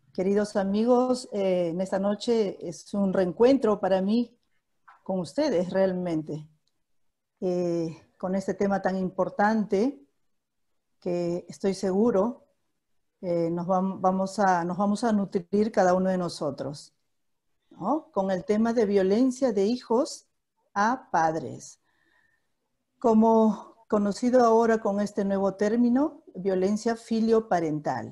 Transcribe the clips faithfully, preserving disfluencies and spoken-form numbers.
Queridos amigos, eh, en esta noche es un reencuentro para mí con ustedes realmente, eh, con este tema tan importante que estoy seguro eh, nos, vam vamos a, nos vamos a nutrir cada uno de nosotros, ¿no? Con el tema de violencia de hijos a padres. Como conocido ahora con este nuevo término, violencia filioparental.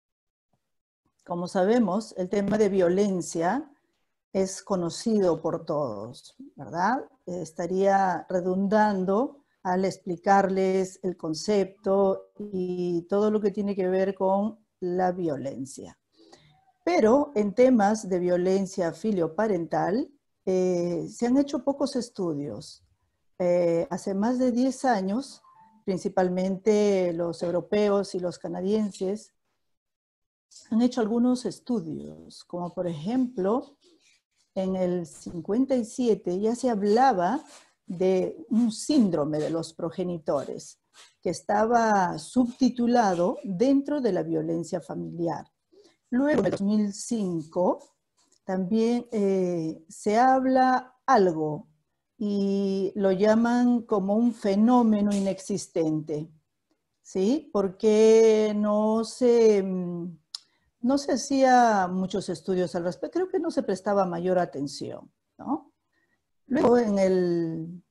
Como sabemos, el tema de violencia es conocido por todos, ¿verdad? Eh, estaría redundando al explicarles el concepto y todo lo que tiene que ver con la violencia. Pero en temas de violencia filioparental eh, se han hecho pocos estudios. Eh, hace más de diez años, principalmente los europeos y los canadienses, han hecho algunos estudios, como por ejemplo, en el cincuenta y siete ya se hablaba de un síndrome de los progenitores que estaba subtitulado dentro de la violencia familiar. Luego, en el dos mil cinco, también eh, se habla algo y lo llaman como un fenómeno inexistente, ¿sí? Porque no se... No se hacía muchos estudios al respecto, creo que no se prestaba mayor atención, ¿no? Luego, en el,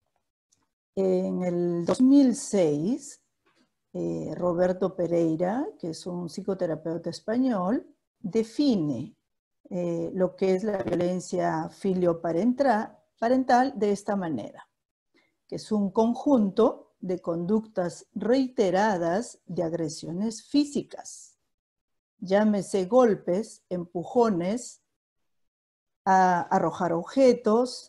en el dos mil seis, eh, Roberto Pereira, que es un psicoterapeuta español, define eh, lo que es la violencia filioparental parental de esta manera, que es un conjunto de conductas reiteradas de agresiones físicas, llámese golpes, empujones, a arrojar objetos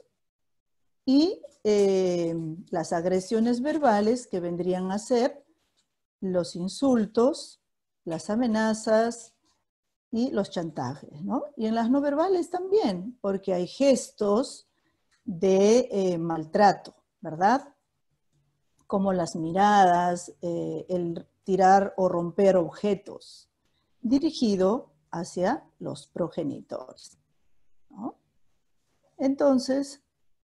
y eh, las agresiones verbales que vendrían a ser los insultos, las amenazas y los chantajes, ¿no? Y en las no verbales también, porque hay gestos de eh, maltrato, ¿verdad? Como las miradas, eh, el tirar o romper objetos, dirigido hacia los progenitores, ¿no? Entonces,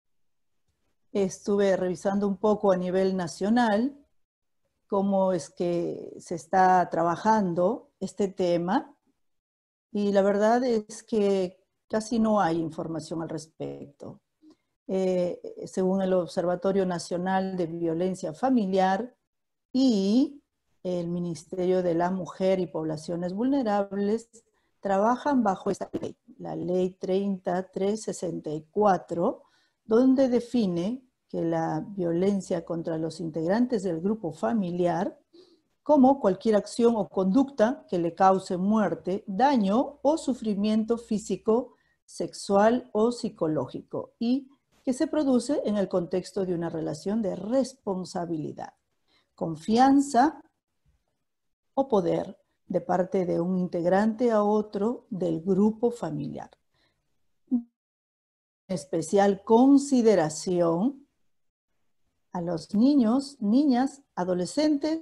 estuve revisando un poco a nivel nacional cómo es que se está trabajando este tema y la verdad es que casi no hay información al respecto. Eh, según el Observatorio Nacional de Violencia Familiar y el Ministerio de la Mujer y Poblaciones Vulnerables, trabajan bajo esta ley, la ley treinta mil trescientos sesenta y cuatro, donde define que la violencia contra los integrantes del grupo familiar, como cualquier acción o conducta que le cause muerte, daño o sufrimiento físico, sexual o psicológico, y que se produce en el contexto de una relación de responsabilidad, confianza o poder de parte de un integrante a otro del grupo familiar. Especial consideración a los niños, niñas, adolescentes,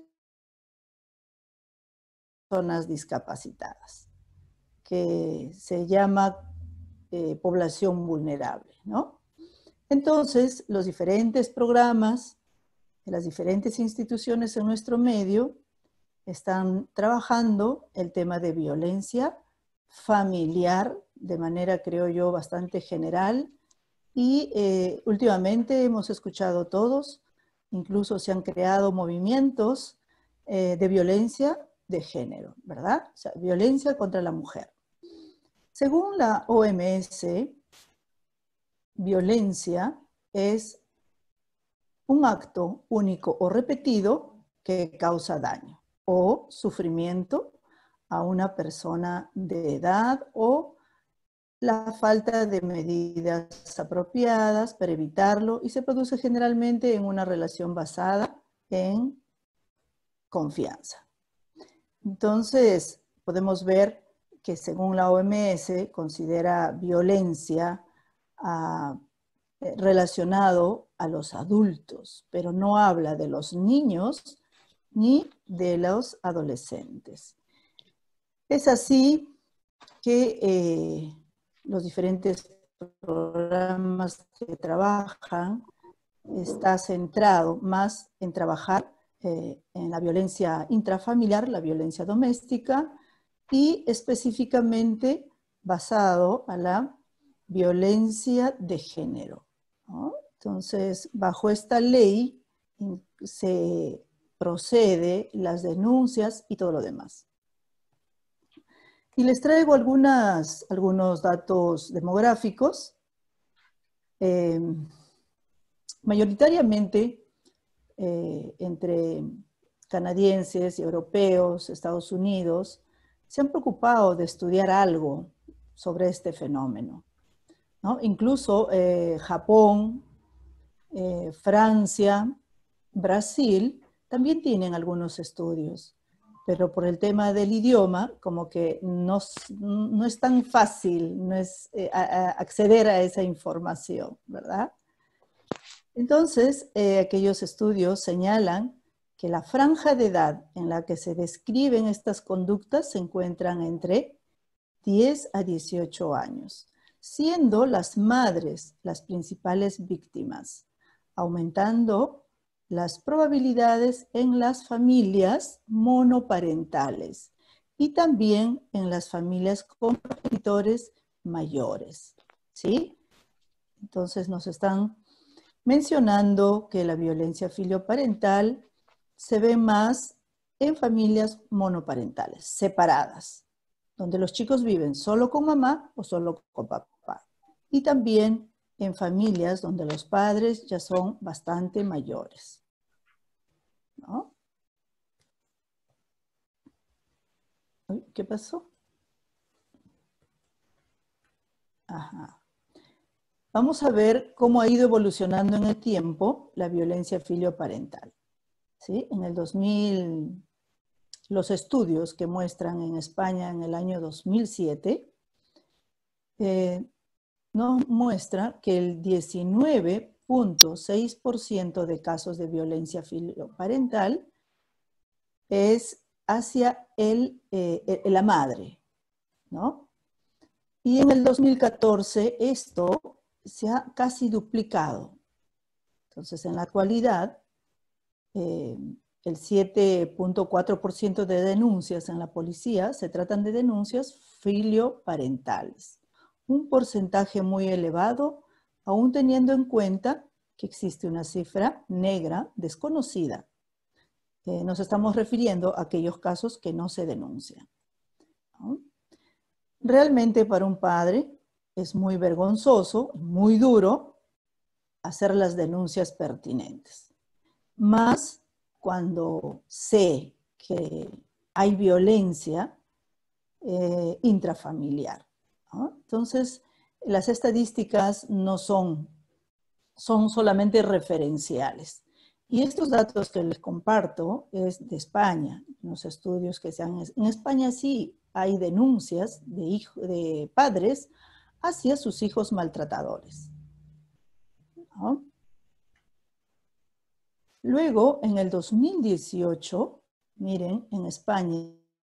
personas discapacitadas, que se llama eh, población vulnerable, ¿no? Entonces, los diferentes programas de las diferentes instituciones en nuestro medio están trabajando el tema de violencia familiar de manera, creo yo, bastante general y eh, últimamente hemos escuchado todos, incluso se han creado movimientos eh, de violencia de género, ¿verdad? O sea, violencia contra la mujer. Según la O M S, violencia es un acto único o repetido que causa daño o sufrimiento a una persona de edad o la falta de medidas apropiadas para evitarlo y se produce generalmente en una relación basada en confianza. Entonces, podemos ver que según la O M S considera violencia a relacionado a los adultos, pero no habla de los niños ni de los adolescentes. Es así que eh, los diferentes programas que trabajan está centrado más en trabajar eh, en la violencia intrafamiliar, la violencia doméstica, y específicamente basado a la violencia de género, ¿no? Entonces, bajo esta ley se procede las denuncias y todo lo demás. Y les traigo algunas, algunos datos demográficos. Eh, mayoritariamente, eh, entre canadienses y europeos, Estados Unidos, se han preocupado de estudiar algo sobre este fenómeno, ¿no? Incluso eh, Japón, eh, Francia, Brasil, también tienen algunos estudios, pero por el tema del idioma, como que no, no es tan fácil no es, eh, a, a acceder a esa información, ¿verdad? Entonces, eh, aquellos estudios señalan que la franja de edad en la que se describen estas conductas se encuentran entre diez a dieciocho años, siendo las madres las principales víctimas, aumentando las probabilidades en las familias monoparentales y también en las familias con progenitores mayores, ¿sí? Entonces nos están mencionando que la violencia filioparental se ve más en familias monoparentales, separadas, donde los chicos viven solo con mamá o solo con papá. Y también en familias donde los padres ya son bastante mayores, ¿no? ¿Qué pasó? Ajá. Vamos a ver cómo ha ido evolucionando en el tiempo la violencia filioparental, ¿sí? En el dos mil, los estudios que muestran en España en el año dos mil siete, eh, nos muestra que el diecinueve punto seis por ciento de casos de violencia filioparental es hacia el, eh, la madre, ¿no? Y en el dos mil catorce esto se ha casi duplicado. Entonces, en la actualidad, eh, el siete punto cuatro por ciento de denuncias en la policía se tratan de denuncias filioparentales. Un porcentaje muy elevado, aún teniendo en cuenta que existe una cifra negra desconocida. Eh, nos estamos refiriendo a aquellos casos que no se denuncian, ¿no? Realmente para un padre es muy vergonzoso, muy duro hacer las denuncias pertinentes. Más cuando sé que hay violencia eh, intrafamiliar, ¿no? Entonces, las estadísticas no son, son solamente referenciales. Y estos datos que les comparto es de España, los estudios que se han... En España sí hay denuncias de, hijo, de padres hacia sus hijos maltratadores, ¿no? Luego, en el dos mil dieciocho, miren, en España,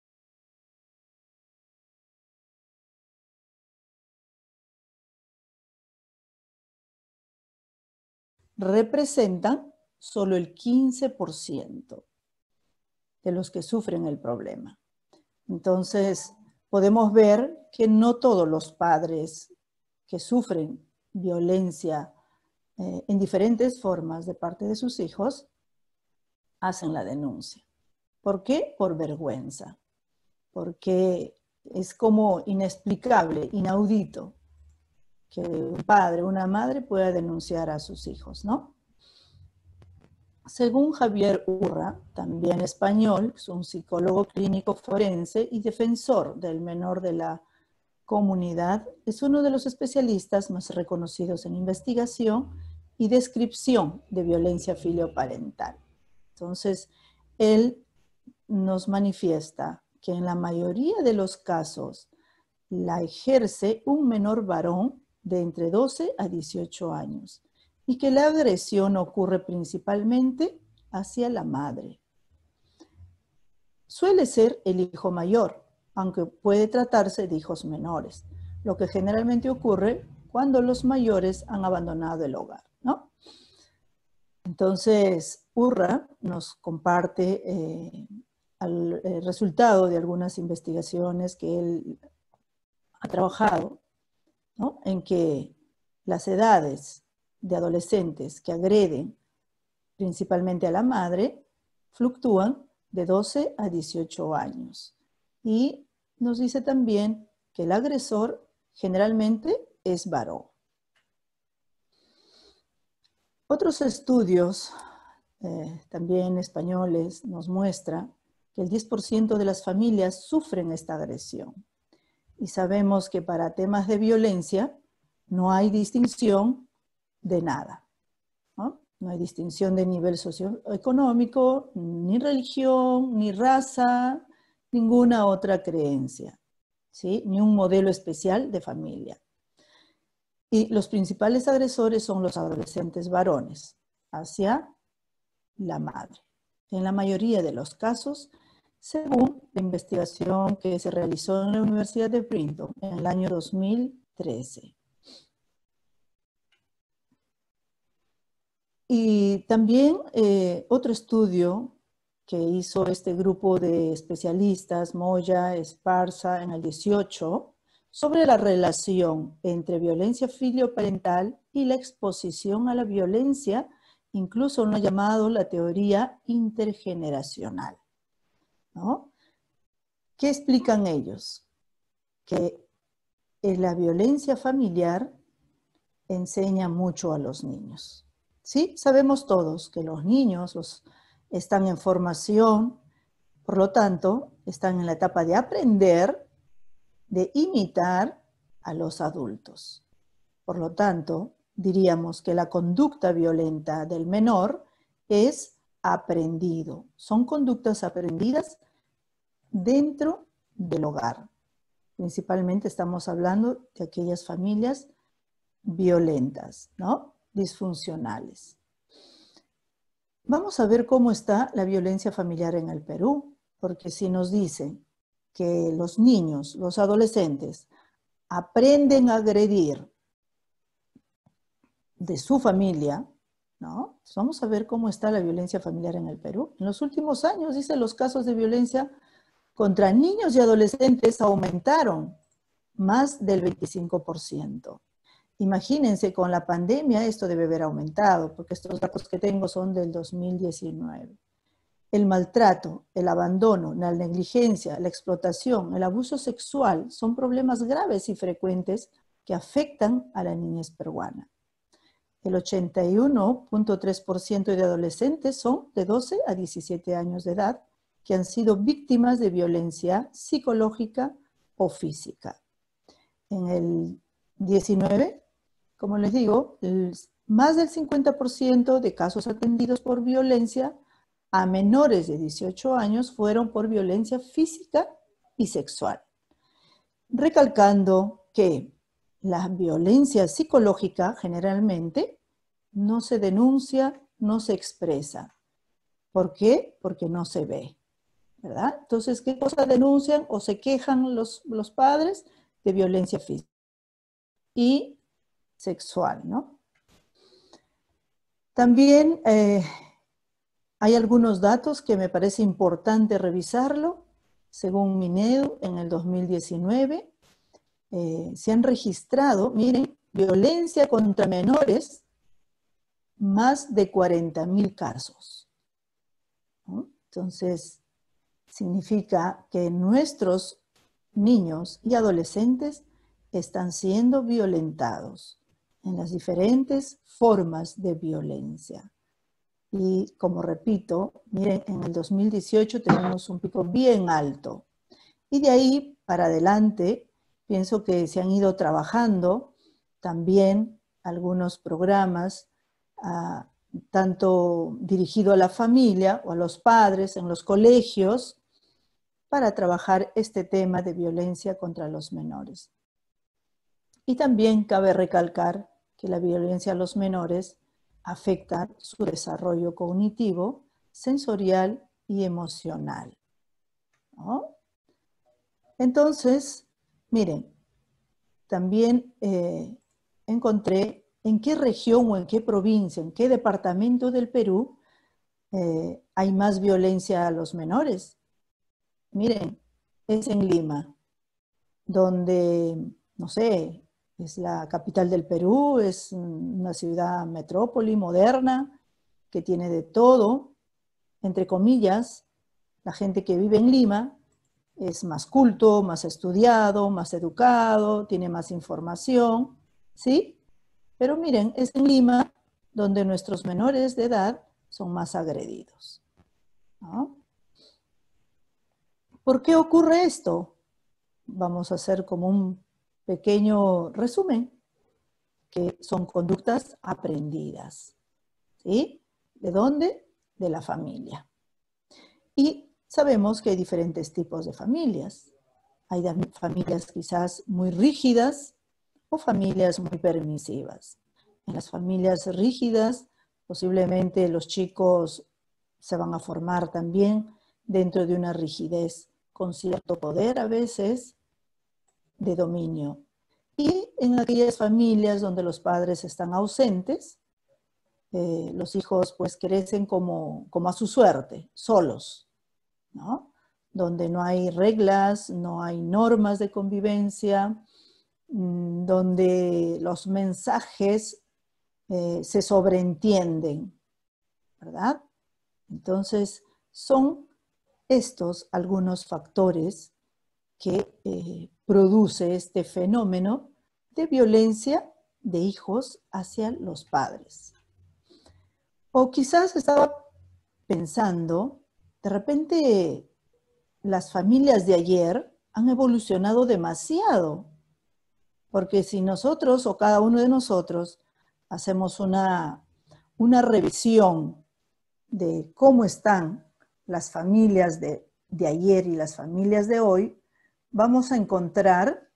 representan solo el quince por ciento de los que sufren el problema. Entonces, podemos ver que no todos los padres que sufren violencia eh, en diferentes formas de parte de sus hijos hacen la denuncia. ¿Por qué? Por vergüenza. Porque es como inexplicable, inaudito, que un padre o una madre pueda denunciar a sus hijos, ¿no? Según Javier Urra, también español, es un psicólogo clínico forense y defensor del menor de la comunidad, es uno de los especialistas más reconocidos en investigación y descripción de violencia filioparental. Entonces, él nos manifiesta que en la mayoría de los casos la ejerce un menor varón de entre doce a dieciocho años y que la agresión ocurre principalmente hacia la madre. Suele ser el hijo mayor, aunque puede tratarse de hijos menores, lo que generalmente ocurre cuando los mayores han abandonado el hogar, ¿no? Entonces, Urra nos comparte eh, el, el resultado de algunas investigaciones que él ha trabajado, ¿no? En que las edades de adolescentes que agreden principalmente a la madre fluctúan de doce a dieciocho años. Y nos dice también que el agresor generalmente es varón. Otros estudios, eh, también españoles, nos muestran que el diez por ciento de las familias sufren esta agresión. Y sabemos que para temas de violencia no hay distinción de nada, ¿no? No hay distinción de nivel socioeconómico, ni religión, ni raza, ninguna otra creencia, ¿sí? Ni un modelo especial de familia. Y los principales agresores son los adolescentes varones hacia la madre. En la mayoría de los casos, según la investigación que se realizó en la Universidad de Brigham en el año dos mil trece. Y también eh, otro estudio que hizo este grupo de especialistas, Moya, Esparza, en el dieciocho, sobre la relación entre violencia filioparental y la exposición a la violencia, incluso lo llamado la teoría intergeneracional, ¿no? ¿Qué explican ellos? Que la violencia familiar enseña mucho a los niños. Sí, sabemos todos que los niños los, están en formación, por lo tanto, están en la etapa de aprender, de imitar a los adultos. Por lo tanto, diríamos que la conducta violenta del menor es aprendido. Son conductas aprendidas dentro del hogar. Principalmente estamos hablando de aquellas familias violentas, ¿no? Disfuncionales. Vamos a ver cómo está la violencia familiar en el Perú, porque si nos dicen que los niños, los adolescentes, aprenden a agredir de su familia, ¿no? Pues vamos a ver cómo está la violencia familiar en el Perú. En los últimos años, dice, los casos de violencia contra niños y adolescentes aumentaron más del veinticinco por ciento. Imagínense, con la pandemia esto debe haber aumentado, porque estos datos que tengo son del dos mil diecinueve. El maltrato, el abandono, la negligencia, la explotación, el abuso sexual son problemas graves y frecuentes que afectan a la niñez peruana. El ochenta y uno punto tres por ciento de adolescentes son de doce a diecisiete años de edad que han sido víctimas de violencia psicológica o física. En el diecinueve, como les digo, el, más del cincuenta por ciento de casos atendidos por violencia a menores de dieciocho años fueron por violencia física y sexual. Recalcando que la violencia psicológica generalmente no se denuncia, no se expresa. ¿Por qué? Porque no se ve, ¿verdad? Entonces, ¿qué cosa denuncian o se quejan los, los padres? De violencia física y sexual, ¿no? También eh, hay algunos datos que me parece importante revisarlo. Según Minedu, en el dos mil diecinueve eh, se han registrado, miren, violencia contra menores, más de cuarenta mil casos, ¿no? Entonces, significa que nuestros niños y adolescentes están siendo violentados en las diferentes formas de violencia. Y como repito, miren, en el dos mil dieciocho tenemos un pico bien alto. Y de ahí para adelante, pienso que se han ido trabajando también algunos programas, uh, tanto dirigido a la familia o a los padres en los colegios, para trabajar este tema de violencia contra los menores. Y también cabe recalcar que la violencia a los menores afecta su desarrollo cognitivo, sensorial y emocional, ¿no? Entonces, miren, también eh, encontré en qué región o en qué provincia, en qué departamento del Perú eh, hay más violencia a los menores. Miren, es en Lima, donde, no sé, es la capital del Perú, es una ciudad metrópoli moderna que tiene de todo, entre comillas. La gente que vive en Lima es más culto, más estudiado, más educado, tiene más información, ¿sí? Pero miren, es en Lima donde nuestros menores de edad son más agredidos, ¿no? ¿Por qué ocurre esto? Vamos a hacer como un pequeño resumen, que son conductas aprendidas, ¿sí? ¿De dónde? De la familia. Y sabemos que hay diferentes tipos de familias. Hay familias quizás muy rígidas o familias muy permisivas. En las familias rígidas, posiblemente los chicos se van a formar también dentro de una rigidez con cierto poder a veces de dominio. Y en aquellas familias donde los padres están ausentes, eh, los hijos pues crecen como, como a su suerte, solos, ¿no? Donde no hay reglas, no hay normas de convivencia, mmm, donde los mensajes eh, se sobreentienden, ¿verdad? Entonces, son estos algunos factores que eh, produce este fenómeno de violencia de hijos hacia los padres. O quizás estaba pensando, de repente las familias de ayer han evolucionado demasiado, porque si nosotros o cada uno de nosotros hacemos una, una revisión de cómo están las familias de, de ayer y las familias de hoy, vamos a encontrar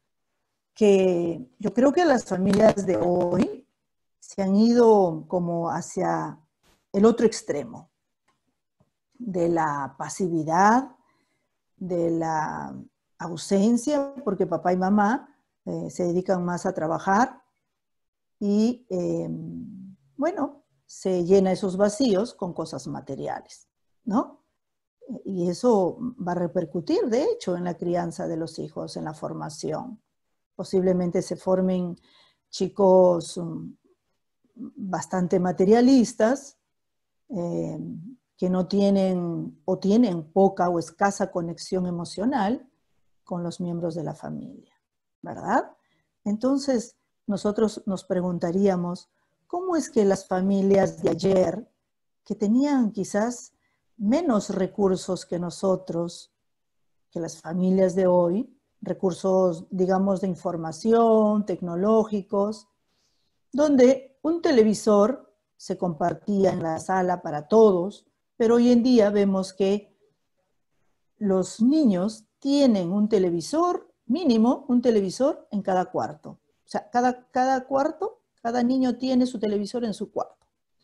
que yo creo que las familias de hoy se han ido como hacia el otro extremo, de la pasividad, de la ausencia, porque papá y mamá eh, se dedican más a trabajar y, eh, bueno, se llena esos vacíos con cosas materiales, ¿no? Y eso va a repercutir, de hecho, en la crianza de los hijos, en la formación. Posiblemente se formen chicos um, bastante materialistas, eh, que no tienen o tienen poca o escasa conexión emocional con los miembros de la familia, ¿verdad? Entonces, nosotros nos preguntaríamos, ¿cómo es que las familias de ayer, que tenían quizás menos recursos que nosotros, que las familias de hoy, recursos, digamos, de información, tecnológicos, donde un televisor se compartía en la sala para todos, pero hoy en día vemos que los niños tienen un televisor, mínimo un televisor en cada cuarto. O sea, cada, cada cuarto, cada niño tiene su televisor en su cuarto.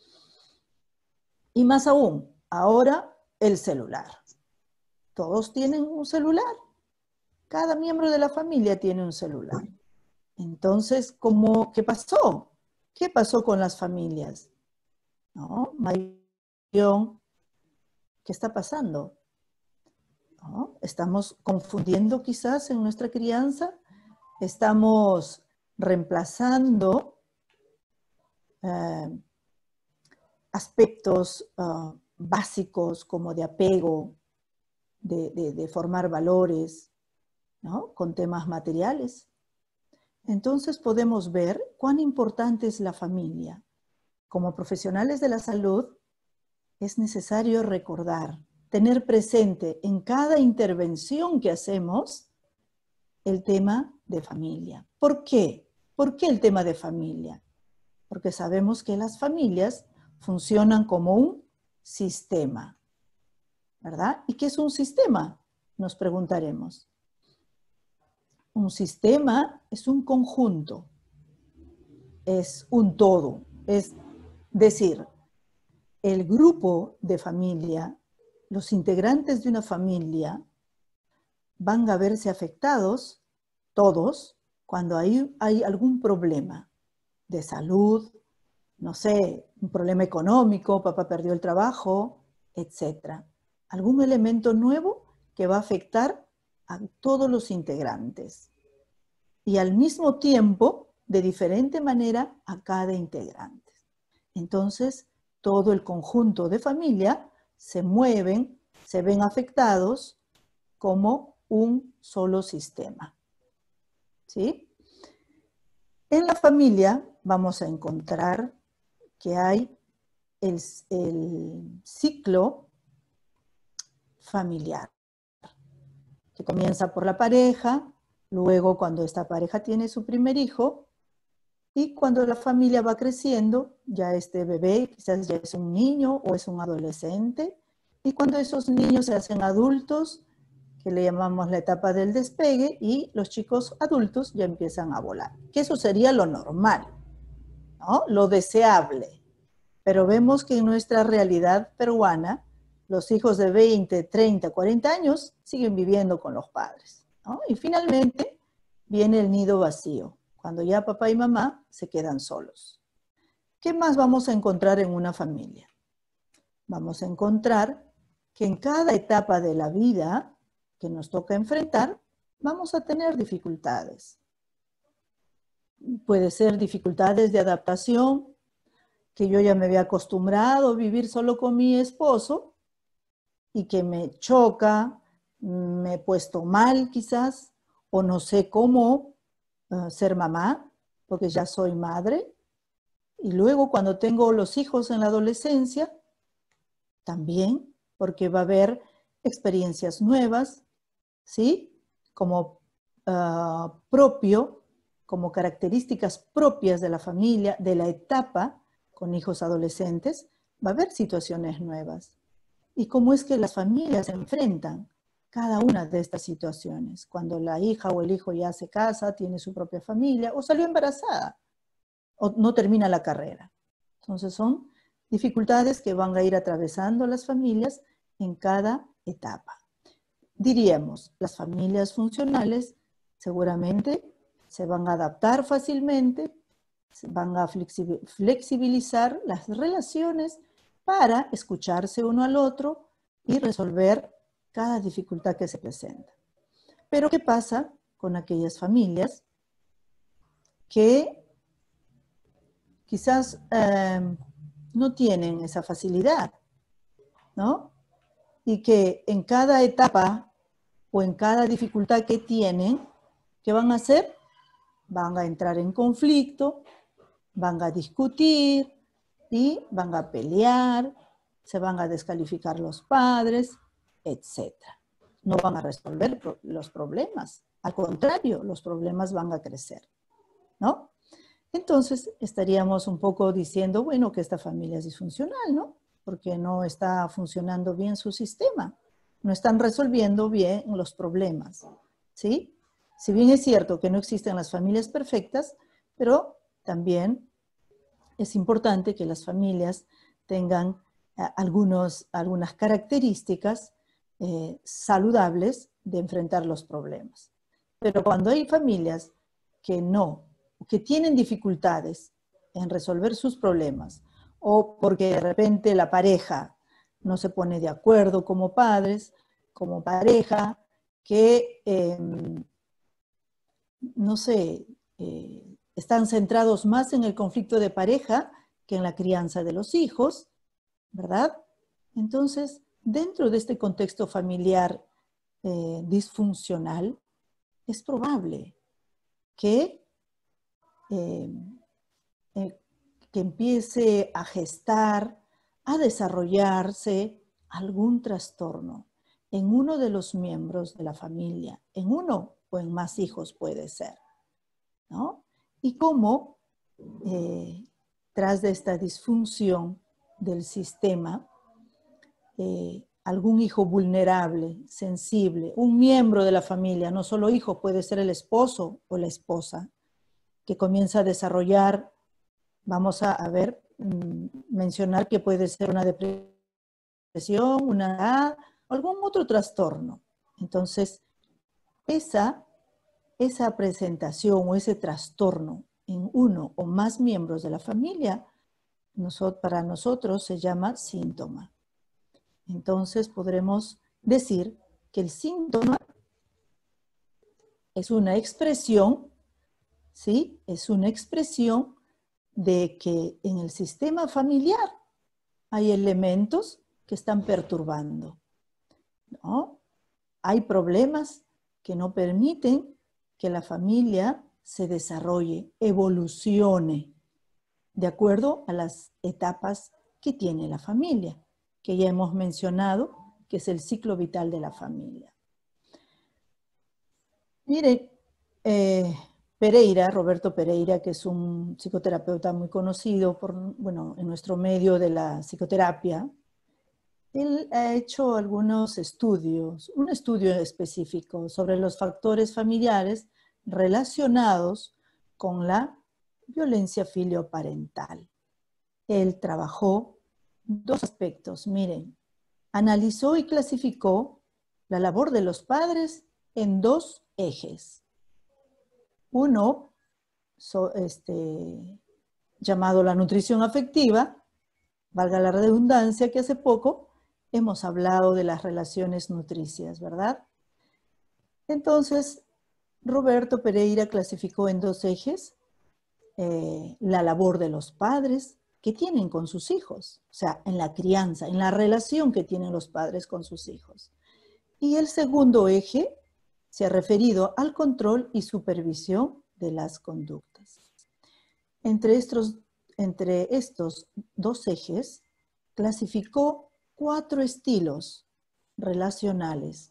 Y más aún, ahora el celular. Todos tienen un celular. Cada miembro de la familia tiene un celular. Entonces, ¿cómo, qué pasó? ¿Qué pasó con las familias? ¿No? Marión, ¿qué está pasando? ¿No? Estamos confundiendo quizás en nuestra crianza, estamos reemplazando eh, aspectos uh, básicos como de apego, de, de, de formar valores, ¿no? Con temas materiales. Entonces podemos ver cuán importante es la familia. Como profesionales de la salud, es necesario recordar, tener presente en cada intervención que hacemos el tema de familia. ¿Por qué? ¿Por qué el tema de familia? Porque sabemos que las familias funcionan como un sistema, ¿verdad? ¿Y qué es un sistema? Nos preguntaremos. Un sistema es un conjunto, es un todo, es decir, el grupo de familia, los integrantes de una familia van a verse afectados todos cuando hay, hay algún problema de salud, no sé, un problema económico, papá perdió el trabajo, etcétera. Algún elemento nuevo que va a afectar a todos los integrantes. Y al mismo tiempo, de diferente manera, a cada integrante. Entonces, todo el conjunto de familia se mueven, se ven afectados como un solo sistema. ¿Sí? En la familia vamos a encontrar que hay el, el ciclo familiar, que comienza por la pareja, luego cuando esta pareja tiene su primer hijo, y cuando la familia va creciendo, ya este bebé quizás ya es un niño o es un adolescente, y cuando esos niños se hacen adultos, que le llamamos la etapa del despegue, y los chicos adultos ya empiezan a volar. Que eso sería lo normal, ¿no? Lo deseable. Pero vemos que en nuestra realidad peruana, los hijos de veinte, treinta, cuarenta años siguen viviendo con los padres, ¿no? Y finalmente viene el nido vacío, cuando ya papá y mamá se quedan solos. ¿Qué más vamos a encontrar en una familia? Vamos a encontrar que en cada etapa de la vida que nos toca enfrentar, vamos a tener dificultades. Puede ser dificultades de adaptación, que yo ya me había acostumbrado a vivir solo con mi esposo y que me choca, me he puesto mal quizás, o no sé cómo uh, ser mamá, porque ya soy madre. Y luego cuando tengo los hijos en la adolescencia, también, porque va a haber experiencias nuevas, ¿sí? Como uh, propio, como características propias de la familia, de la etapa con hijos adolescentes, va a haber situaciones nuevas. ¿Y cómo es que las familias se enfrentan cada una de estas situaciones? Cuando la hija o el hijo ya se casa, tiene su propia familia, o salió embarazada, o no termina la carrera. Entonces son dificultades que van a ir atravesando las familias en cada etapa. Diríamos, las familias funcionales seguramente se van a adaptar fácilmente, se van a flexibilizar las relaciones para escucharse uno al otro y resolver cada dificultad que se presenta. Pero ¿qué pasa con aquellas familias que quizás eh, no tienen esa facilidad, ¿no? Y que en cada etapa o en cada dificultad que tienen, ¿qué van a hacer? Van a entrar en conflicto, van a discutir y van a pelear, se van a descalificar los padres, etcétera. No van a resolver los problemas, al contrario, los problemas van a crecer, ¿no? Entonces estaríamos un poco diciendo, bueno, que esta familia es disfuncional, ¿no? Porque no está funcionando bien su sistema, no están resolviendo bien los problemas, ¿sí? Si bien es cierto que no existen las familias perfectas, pero también es importante que las familias tengan eh, algunos, algunas características eh, saludables de enfrentar los problemas. Pero cuando hay familias que no, que tienen dificultades en resolver sus problemas, o porque de repente la pareja no se pone de acuerdo como padres, como pareja, que, eh, no sé, eh, están centrados más en el conflicto de pareja que en la crianza de los hijos, ¿verdad? Entonces, dentro de este contexto familiar eh, disfuncional, es probable que, eh, eh, que empiece a gestar, a desarrollarse algún trastorno en uno de los miembros de la familia, en uno o en más hijos puede ser, ¿no? Y cómo, eh, tras de esta disfunción del sistema, eh, algún hijo vulnerable, sensible, un miembro de la familia, no solo hijo, puede ser el esposo o la esposa, que comienza a desarrollar, vamos a, a ver, mmm, mencionar que puede ser una depresión, una algún otro trastorno. Entonces, esa, esa presentación o ese trastorno en uno o más miembros de la familia, nosotros, para nosotros se llama síntoma. Entonces podremos decir que el síntoma es una expresión, ¿sí? Es una expresión de que en el sistema familiar hay elementos que están perturbando, ¿no? Hay problemas que no permiten que la familia se desarrolle, evolucione, de acuerdo a las etapas que tiene la familia, que ya hemos mencionado, que es el ciclo vital de la familia. Miren, eh, Pereira, Roberto Pereira, que es un psicoterapeuta muy conocido por, bueno, en nuestro medio de la psicoterapia, él ha hecho algunos estudios, un estudio específico sobre los factores familiares relacionados con la violencia filioparental. Él trabajó dos aspectos, miren, analizó y clasificó la labor de los padres en dos ejes. Uno, so, este, llamado la nutrición afectiva, valga la redundancia, que hace poco hemos hablado de las relaciones nutricias, ¿verdad? Entonces, Roberto Pereira clasificó en dos ejes eh, la labor de los padres que tienen con sus hijos, o sea, en la crianza, en la relación que tienen los padres con sus hijos. Y el segundo eje se ha referido al control y supervisión de las conductas. Entre estos, entre estos dos ejes, clasificó cuatro estilos relacionales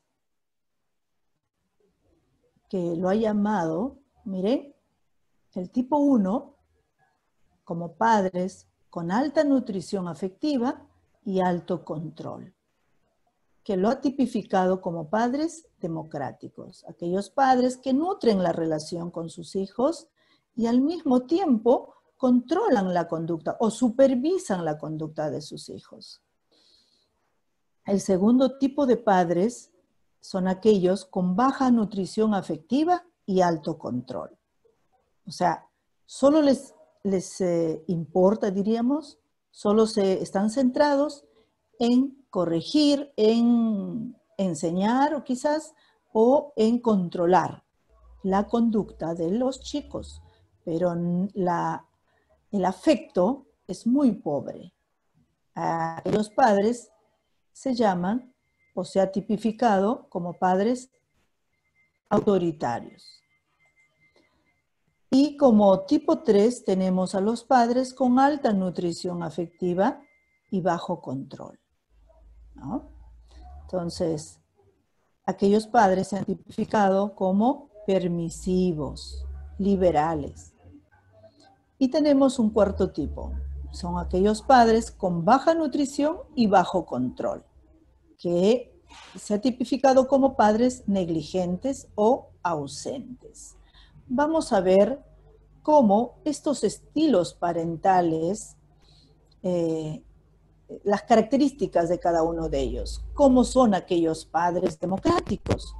que lo ha llamado, miren, el tipo uno, como padres con alta nutrición afectiva y alto control, que lo ha tipificado como padres democráticos, aquellos padres que nutren la relación con sus hijos y al mismo tiempo controlan la conducta o supervisan la conducta de sus hijos. El segundo tipo de padres son aquellos con baja nutrición afectiva y alto control. O sea, solo les, les eh, importa, diríamos, solo se están centrados en corregir, en enseñar o quizás, o en controlar la conducta de los chicos, pero la, el afecto es muy pobre. A los padres se llaman o se ha tipificado como padres autoritarios. Y como tipo tres tenemos a los padres con alta nutrición afectiva y bajo control, ¿no? Entonces, aquellos padres se han tipificado como permisivos, liberales. Y tenemos un cuarto tipo, son aquellos padres con baja nutrición y bajo control, que se ha tipificado como padres negligentes o ausentes. Vamos a ver cómo estos estilos parentales, eh, las características de cada uno de ellos, cómo son aquellos padres democráticos.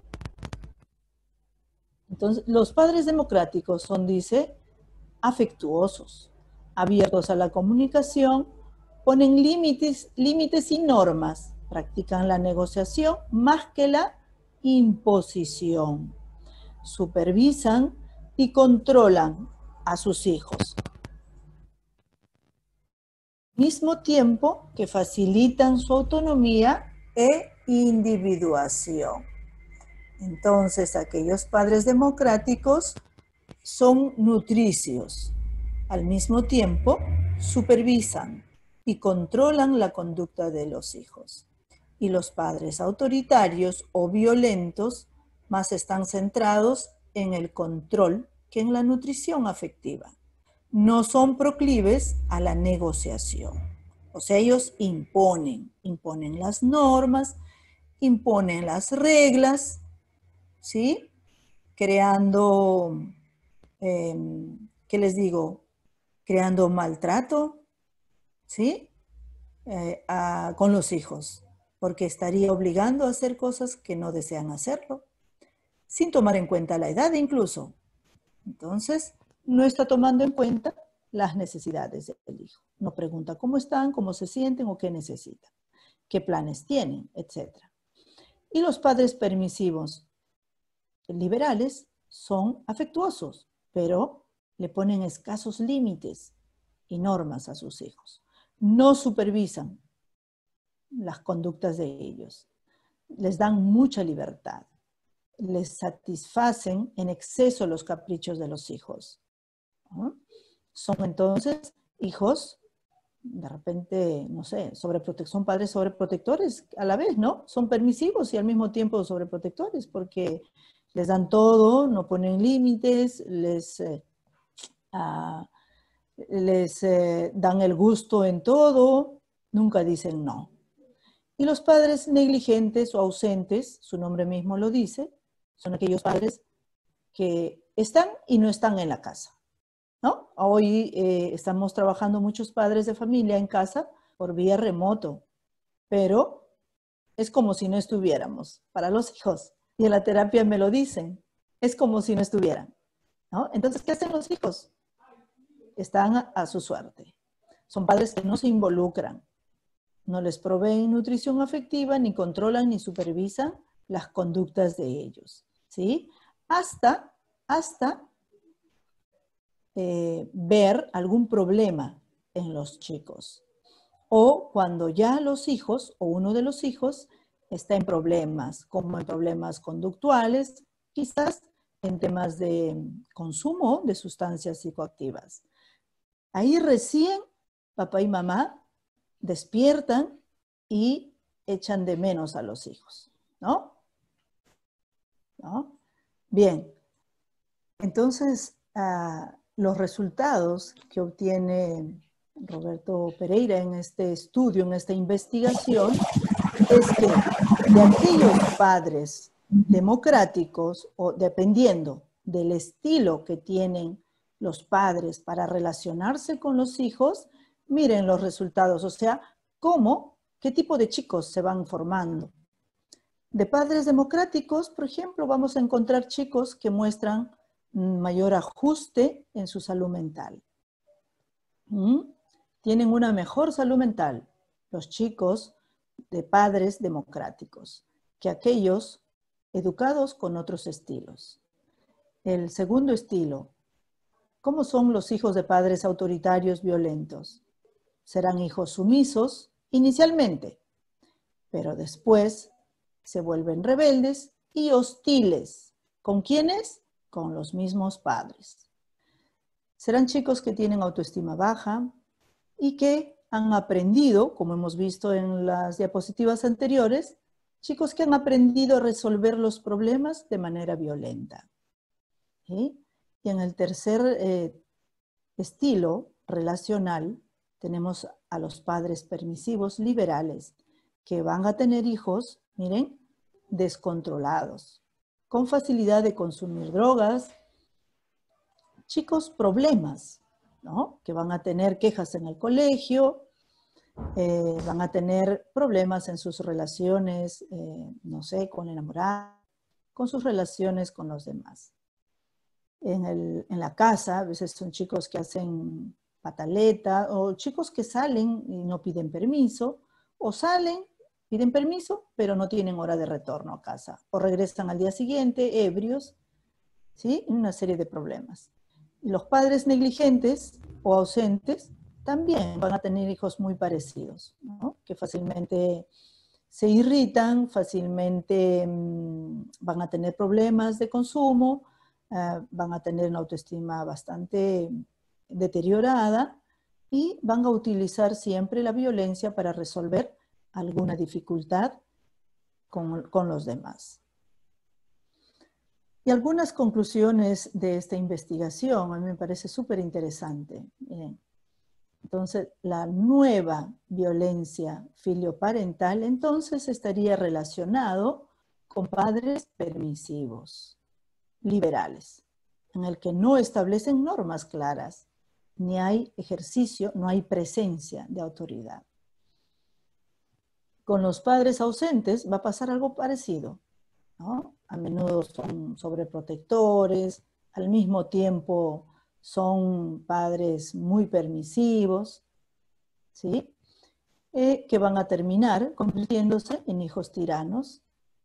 Entonces, los padres democráticos son, dice, afectuosos, abiertos a la comunicación, ponen límites, límites y normas, practican la negociación más que la imposición, supervisan y controlan a sus hijos, al mismo tiempo que facilitan su autonomía e individuación. Entonces, aquellos padres democráticos son nutricios, al mismo tiempo supervisan y controlan la conducta de los hijos. Y los padres autoritarios o violentos más están centrados en el control que en la nutrición afectiva. No son proclives a la negociación. O sea, ellos imponen, imponen las normas, imponen las reglas, ¿sí? Creando, eh, ¿qué les digo? Creando maltrato, ¿sí? Eh, a, con los hijos, porque estaría obligando a hacer cosas que no desean hacerlo. sin tomar en cuenta la edad incluso. Entonces, no está tomando en cuenta las necesidades del hijo. No pregunta cómo están, cómo se sienten o qué necesitan, qué planes tienen, etcétera. Y los padres permisivos liberales son afectuosos, pero le ponen escasos límites y normas a sus hijos. No supervisan las conductas de ellos. Les dan mucha libertad. Les satisfacen en exceso los caprichos de los hijos. ¿No? Son entonces hijos, de repente, no sé, sobreprote- son padres sobreprotectores a la vez, ¿no? Son permisivos y al mismo tiempo sobreprotectores porque les dan todo, no ponen límites, les, eh, uh, les eh, dan el gusto en todo, nunca dicen no. Y los padres negligentes o ausentes, su nombre mismo lo dice, son aquellos padres que están y no están en la casa, ¿no? Hoy eh, estamos trabajando muchos padres de familia en casa por vía remoto, pero es como si no estuviéramos para los hijos. Y en la terapia me lo dicen, es como si no estuvieran, ¿no? Entonces, ¿qué hacen los hijos? Están a, a su suerte. Son padres que no se involucran, no les proveen nutrición afectiva, ni controlan ni supervisan las conductas de ellos, ¿sí? Hasta, hasta eh, ver algún problema en los chicos. O cuando ya los hijos, o uno de los hijos, está en problemas, como en problemas conductuales, quizás en temas de consumo de sustancias psicoactivas. Ahí recién papá y mamá despiertan y echan de menos a los hijos, ¿no? ¿No? Bien, entonces uh, los resultados que obtiene Roberto Pereira en este estudio, en esta investigación, es que de aquellos padres democráticos, o dependiendo del estilo que tienen los padres para relacionarse con los hijos, miren los resultados, o sea, cómo, qué tipo de chicos se van formando. De padres democráticos, por ejemplo, vamos a encontrar chicos que muestran mayor ajuste en su salud mental. ¿Mm? Tienen una mejor salud mental los chicos de padres democráticos que aquellos educados con otros estilos. El segundo estilo, ¿cómo son los hijos de padres autoritarios violentos? Serán hijos sumisos inicialmente, pero después se vuelven rebeldes y hostiles. ¿Con quiénes? Con los mismos padres. Serán chicos que tienen autoestima baja y que han aprendido, como hemos visto en las diapositivas anteriores, chicos que han aprendido a resolver los problemas de manera violenta. ¿Sí? Y en el tercer eh, estilo relacional tenemos a los padres permisivos liberales que van a tener hijos, miren, descontrolados, con facilidad de consumir drogas, chicos problemas, ¿no? Que van a tener quejas en el colegio, eh, van a tener problemas en sus relaciones, eh, no sé, con enamorados, con sus relaciones con los demás. En, el, en la casa, a veces son chicos que hacen pataleta, o chicos que salen y no piden permiso, o salen, piden permiso, pero no tienen hora de retorno a casa, o regresan al día siguiente ebrios, ¿sí? Una serie de problemas. Y los padres negligentes o ausentes también van a tener hijos muy parecidos, ¿no? Que fácilmente se irritan, fácilmente mmm, van a tener problemas de consumo, uh, van a tener una autoestima bastante deteriorada y van a utilizar siempre la violencia para resolver alguna dificultad con, con los demás. Y algunas conclusiones de esta investigación, a mí me parece súper interesante. Miren, entonces, la nueva violencia filioparental entonces estaría relacionado con padres permisivos, liberales, en el que no establecen normas claras, ni hay ejercicio, no hay presencia de autoridad. Con los padres ausentes va a pasar algo parecido. ¿no? A menudo son sobreprotectores, al mismo tiempo son padres muy permisivos, ¿sí? Eh, que van a terminar convirtiéndose en hijos tiranos,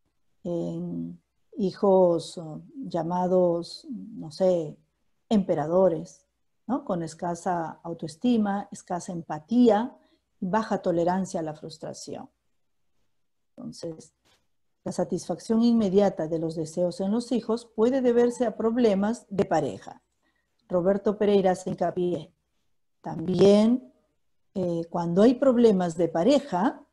en hijos uh, llamados, no sé, emperadores, ¿no? Con escasa autoestima, escasa empatía, baja tolerancia a la frustración. Entonces, la satisfacción inmediata de los deseos en los hijos puede deberse a problemas de pareja. Roberto Pereira hace hincapié. También, eh, cuando hay problemas de pareja,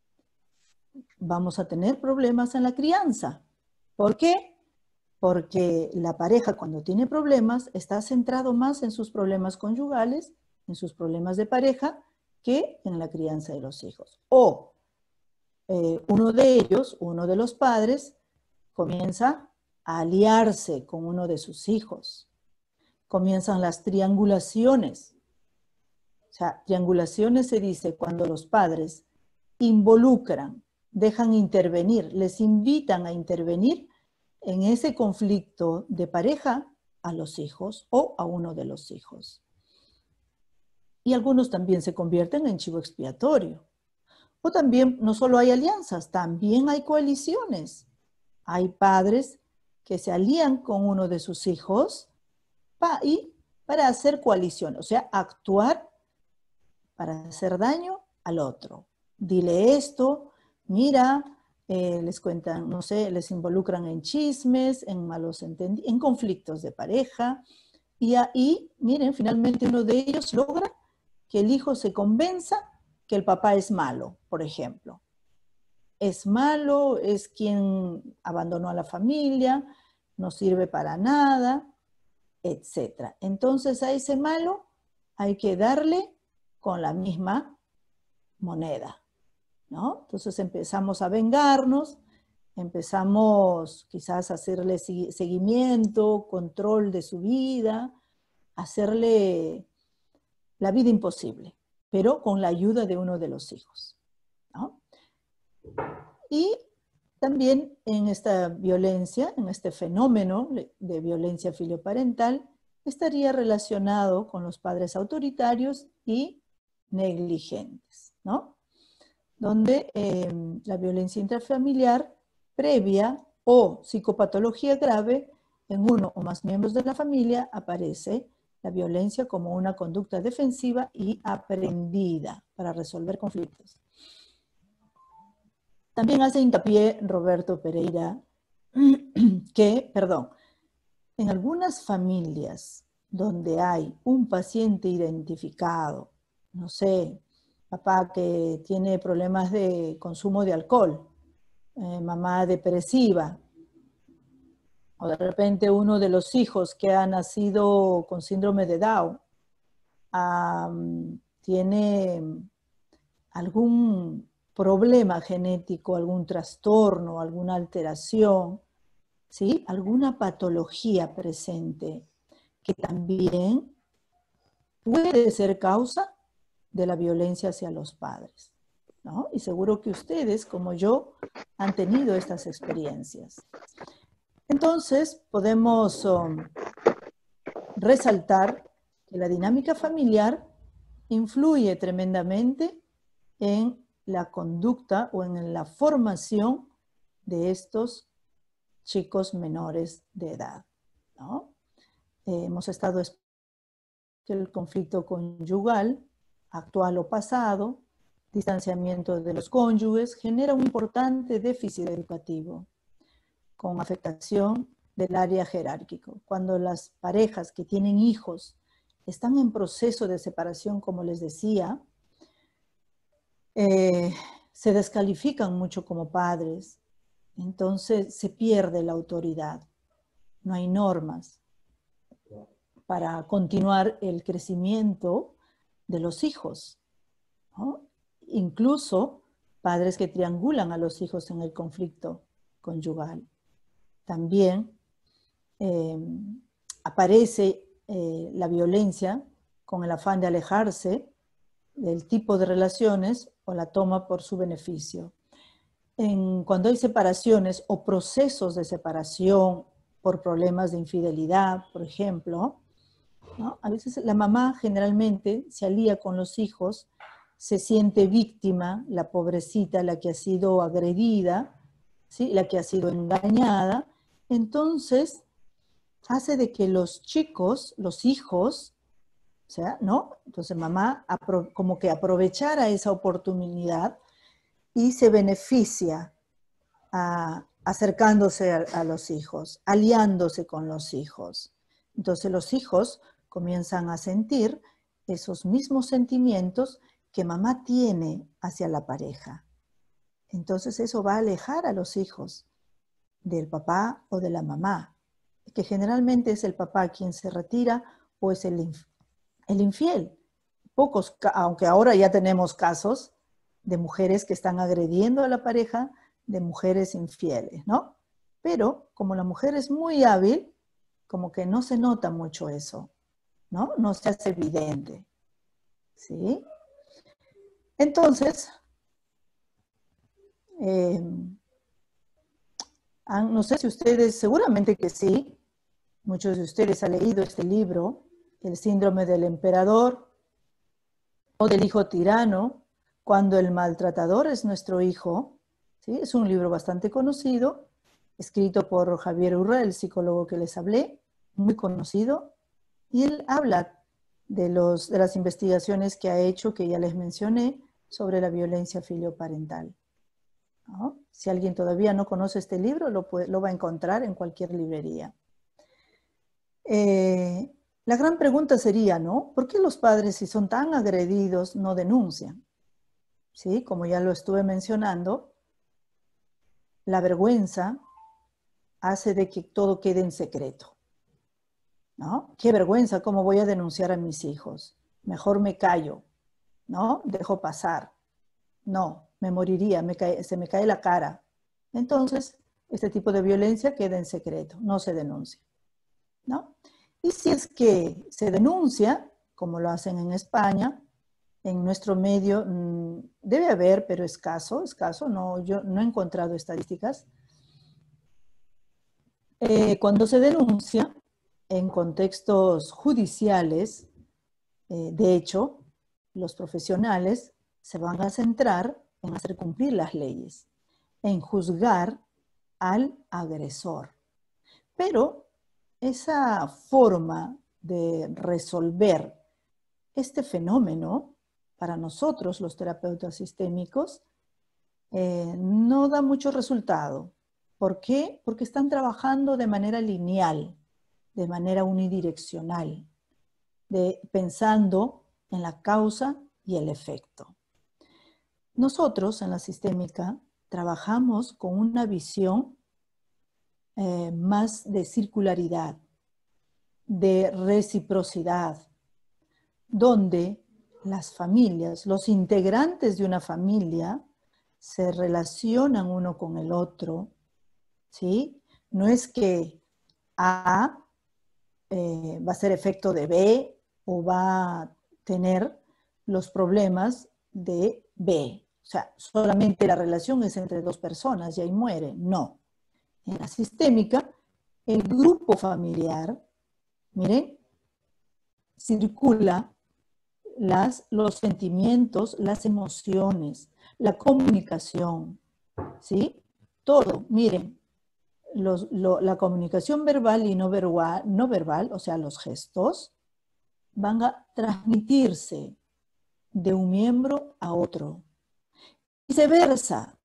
vamos a tener problemas en la crianza. ¿Por qué? Porque la pareja, cuando tiene problemas, está centrado más en sus problemas conyugales, en sus problemas de pareja, que en la crianza de los hijos. O eh, uno de ellos, uno de los padres, comienza a aliarse con uno de sus hijos. Comienzan las triangulaciones. O sea, triangulaciones se dice cuando los padres involucran, dejan intervenir, les invitan a intervenir en ese conflicto de pareja a los hijos o a uno de los hijos. Y algunos también se convierten en chivo expiatorio. O también no solo hay alianzas, también hay coaliciones. Hay padres que se alían con uno de sus hijos pa y para hacer coalición, o sea, actuar para hacer daño al otro. Dile esto, mira, eh, les cuentan, no sé, les involucran en chismes, en malos entendidos, en conflictos de pareja. Y ahí, miren, finalmente uno de ellos logra que el hijo se convenza que el papá es malo, por ejemplo. Es malo, es quien abandonó a la familia, no sirve para nada, etcétera. Entonces a ese malo hay que darle con la misma moneda, ¿no? Entonces empezamos a vengarnos, empezamos quizás a hacerle seguimiento, control de su vida, hacerle la vida imposible, pero con la ayuda de uno de los hijos, ¿no? Y también en esta violencia, en este fenómeno de violencia filioparental, estaría relacionado con los padres autoritarios y negligentes, ¿no? Donde eh, la violencia intrafamiliar previa o psicopatología grave en uno o más miembros de la familia aparece la violencia como una conducta defensiva y aprendida para resolver conflictos. También hace hincapié Roberto Pereira que, perdón, en algunas familias donde hay un paciente identificado, no sé, papá que tiene problemas de consumo de alcohol, eh, mamá depresiva, o de repente uno de los hijos que ha nacido con síndrome de Down, um, tiene algún problema genético, algún trastorno, alguna alteración, ¿sí? Alguna patología presente que también puede ser causa de la violencia hacia los padres, ¿no? Y seguro que ustedes, como yo, han tenido estas experiencias. Entonces, podemos um, resaltar que la dinámica familiar influye tremendamente en la conducta o en la formación de estos chicos menores de edad, ¿no? Eh, hemos estado que el conflicto conyugal, actual o pasado, distanciamiento de los cónyuges, genera un importante déficit educativo con afectación del área jerárquico. Cuando las parejas que tienen hijos están en proceso de separación, como les decía, eh, se descalifican mucho como padres, entonces se pierde la autoridad, no hay normas para continuar el crecimiento de los hijos, ¿no? Incluso padres que triangulan a los hijos en el conflicto conyugal. También eh, aparece eh, la violencia con el afán de alejarse del tipo de relaciones o la toma por su beneficio. en, cuando hay separaciones o procesos de separación por problemas de infidelidad, por ejemplo, ¿no? A veces la mamá generalmente se alía con los hijos, se siente víctima, la pobrecita, la que ha sido agredida, ¿sí? La que ha sido engañada. Entonces, hace de que los chicos, los hijos, o sea, ¿no? Entonces mamá como que aprovechara esa oportunidad y se beneficia a, acercándose a, a los hijos, aliándose con los hijos. Entonces los hijos comienzan a sentir esos mismos sentimientos que mamá tiene hacia la pareja. Entonces eso va a alejar a los hijos del papá o de la mamá, que generalmente es el papá quien se retira o es el, el infiel. Pocos, aunque ahora ya tenemos casos de mujeres que están agrediendo a la pareja, de mujeres infieles, ¿no? Pero como la mujer es muy hábil, como que no se nota mucho eso, ¿no? No se hace evidente, ¿sí? Entonces, eh, no sé si ustedes, seguramente que sí, muchos de ustedes han leído este libro, El síndrome del emperador o del hijo tirano, cuando el maltratador es nuestro hijo, ¿sí? Es un libro bastante conocido, escrito por Javier Urra, el psicólogo que les hablé, muy conocido, y él habla de, los, de las investigaciones que ha hecho, que ya les mencioné, sobre la violencia filioparental, ¿no? Si alguien todavía no conoce este libro, lo, puede, lo va a encontrar en cualquier librería. Eh, la gran pregunta sería, ¿no? ¿Por qué los padres, si son tan agredidos, no denuncian? ¿Sí? Como ya lo estuve mencionando, la vergüenza hace de que todo quede en secreto, ¿no? Qué vergüenza, ¿cómo voy a denunciar a mis hijos? Mejor me callo, ¿no? Dejo pasar. No, me moriría, me cae, se me cae la cara. Entonces, este tipo de violencia queda en secreto, no se denuncia, ¿no? Y si es que se denuncia, como lo hacen en España, en nuestro medio mmm, debe haber, pero escaso, escaso, no, yo no he encontrado estadísticas. Eh, cuando se denuncia en contextos judiciales, eh, de hecho, los profesionales se van a centrar en hacer cumplir las leyes, en juzgar al agresor. Pero esa forma de resolver este fenómeno, para nosotros los terapeutas sistémicos, eh, no da mucho resultado. ¿Por qué? Porque están trabajando de manera lineal, de manera unidireccional, de, pensando en la causa y el efecto. Nosotros en la sistémica trabajamos con una visión eh, más de circularidad, de reciprocidad, donde las familias, los integrantes de una familia se relacionan uno con el otro, ¿sí? No es que A eh, va a ser efecto de B o va a tener los problemas de B. O sea, solamente la relación es entre dos personas y ahí muere. No. En la sistémica, el grupo familiar, miren, circula las, los sentimientos, las emociones, la comunicación, ¿sí? Todo, miren, los, lo, la comunicación verbal y no verbal, no verbal, o sea, los gestos, van a transmitirse de un miembro a otro. Viceversa.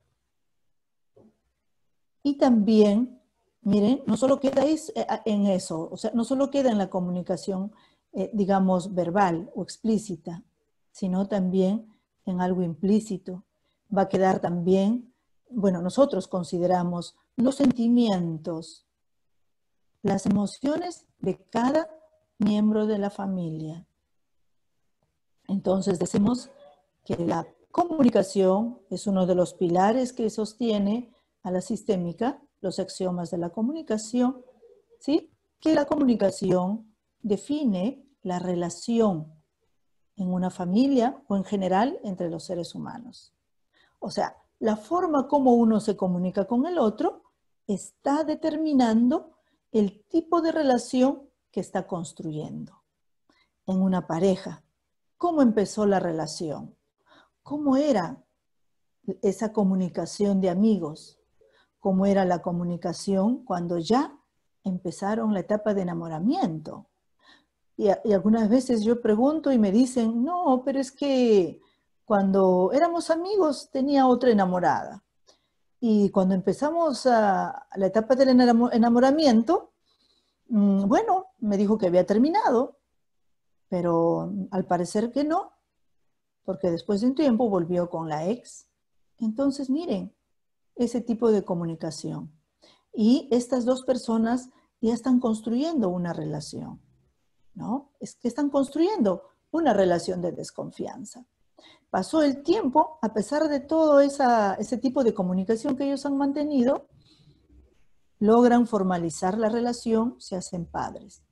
Y también, miren, no solo queda en eso, o sea, no solo queda en la comunicación, eh, digamos, verbal o explícita, sino también en algo implícito. Va a quedar también, bueno, nosotros consideramos los sentimientos, las emociones de cada miembro de la familia. Entonces decimos que la comunicación es uno de los pilares que sostiene a la sistémica, los axiomas de la comunicación, ¿sí? Que la comunicación define la relación en una familia o en general entre los seres humanos. O sea, la forma como uno se comunica con el otro está determinando el tipo de relación que está construyendo. En una pareja, ¿cómo empezó la relación? ¿Cómo era esa comunicación de amigos? ¿Cómo era la comunicación cuando ya empezaron la etapa de enamoramiento? Y, y algunas veces yo pregunto y me dicen, no, pero es que cuando éramos amigos tenía otra enamorada. Y cuando empezamos a, a la etapa del enamoramiento, mmm, bueno, me dijo que había terminado, pero al parecer que no, porque después de un tiempo volvió con la ex. Entonces, miren, ese tipo de comunicación. Y estas dos personas ya están construyendo una relación, ¿no? Es que están construyendo una relación de desconfianza. Pasó el tiempo, a pesar de todo esa, ese tipo de comunicación que ellos han mantenido, logran formalizar la relación, se hacen padres.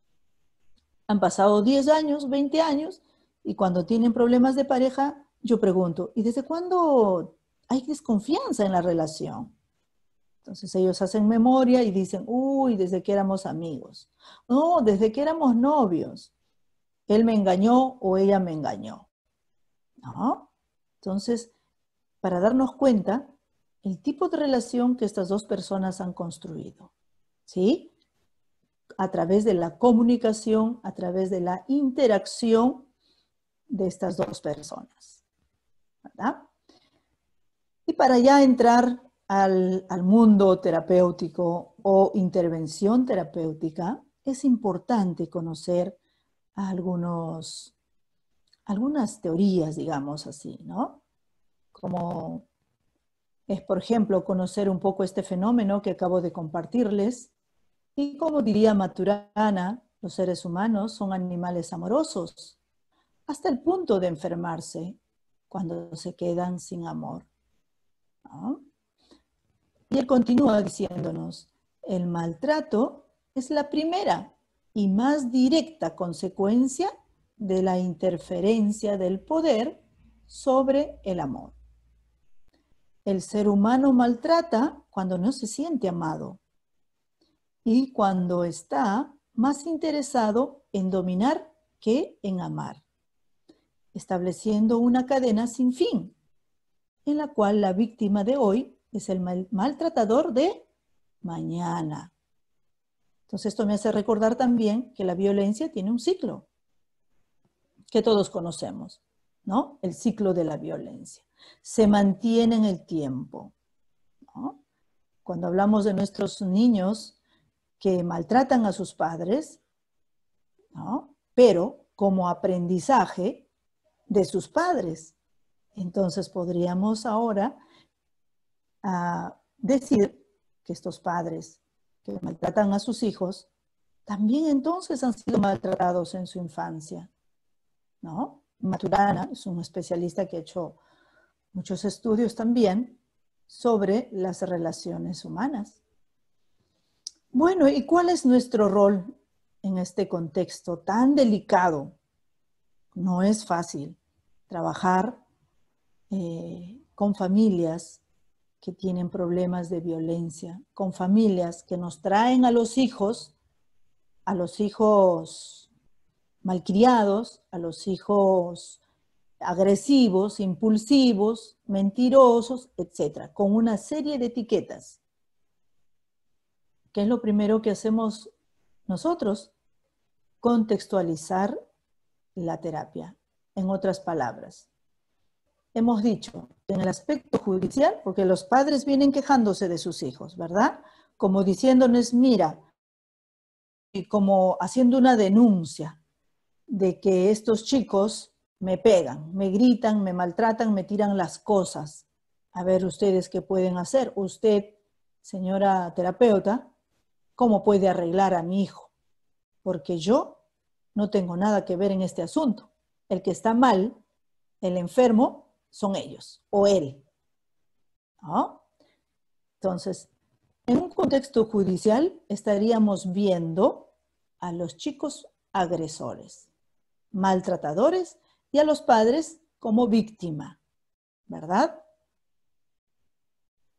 Han pasado diez años, veinte años, y cuando tienen problemas de pareja, yo pregunto, ¿y desde cuándo hay desconfianza en la relación? Entonces ellos hacen memoria y dicen, uy, desde que éramos amigos. No, desde que éramos novios. Él me engañó o ella me engañó. ¿No? Entonces, para darnos cuenta, el tipo de relación que estas dos personas han construido, ¿sí? A través de la comunicación, a través de la interacción de estas dos personas, ¿verdad? Y para ya entrar al, al mundo terapéutico o intervención terapéutica, es importante conocer algunos, algunas teorías, digamos así, ¿no? Como es, por ejemplo, conocer un poco este fenómeno que acabo de compartirles. Y como diría Maturana, los seres humanos son animales amorosos, hasta el punto de enfermarse cuando se quedan sin amor, ¿no? Y él continúa diciéndonos, el maltrato es la primera y más directa consecuencia de la interferencia del poder sobre el amor. El ser humano maltrata cuando no se siente amado y cuando está más interesado en dominar que en amar, estableciendo una cadena sin fin, en la cual la víctima de hoy es el mal maltratador de mañana. Entonces esto me hace recordar también que la violencia tiene un ciclo, que todos conocemos, ¿no? El ciclo de la violencia. Se mantiene en el tiempo, ¿no? Cuando hablamos de nuestros niños que maltratan a sus padres, ¿no? Pero como aprendizaje de sus padres. Entonces podríamos ahora uh, decir que estos padres que maltratan a sus hijos también entonces han sido maltratados en su infancia, ¿no? Maturana es un especialista que ha hecho muchos estudios también sobre las relaciones humanas. Bueno, ¿y cuál es nuestro rol en este contexto tan delicado? No es fácil trabajar eh, con familias que tienen problemas de violencia, con familias que nos traen a los hijos, a los hijos malcriados, a los hijos agresivos, impulsivos, mentirosos, etcétera, con una serie de etiquetas. ¿Qué es lo primero que hacemos nosotros? Contextualizar la terapia. En otras palabras, hemos dicho en el aspecto judicial, porque los padres vienen quejándose de sus hijos, ¿verdad? Como diciéndoles, mira, y como haciendo una denuncia de que estos chicos me pegan, me gritan, me maltratan, me tiran las cosas. A ver ustedes qué pueden hacer. Usted, señora terapeuta, ¿cómo puede arreglar a mi hijo? Porque yo no tengo nada que ver en este asunto. El que está mal, el enfermo, son ellos o él, ¿no? Entonces, en un contexto judicial estaríamos viendo a los chicos agresores, maltratadores y a los padres como víctima, ¿verdad?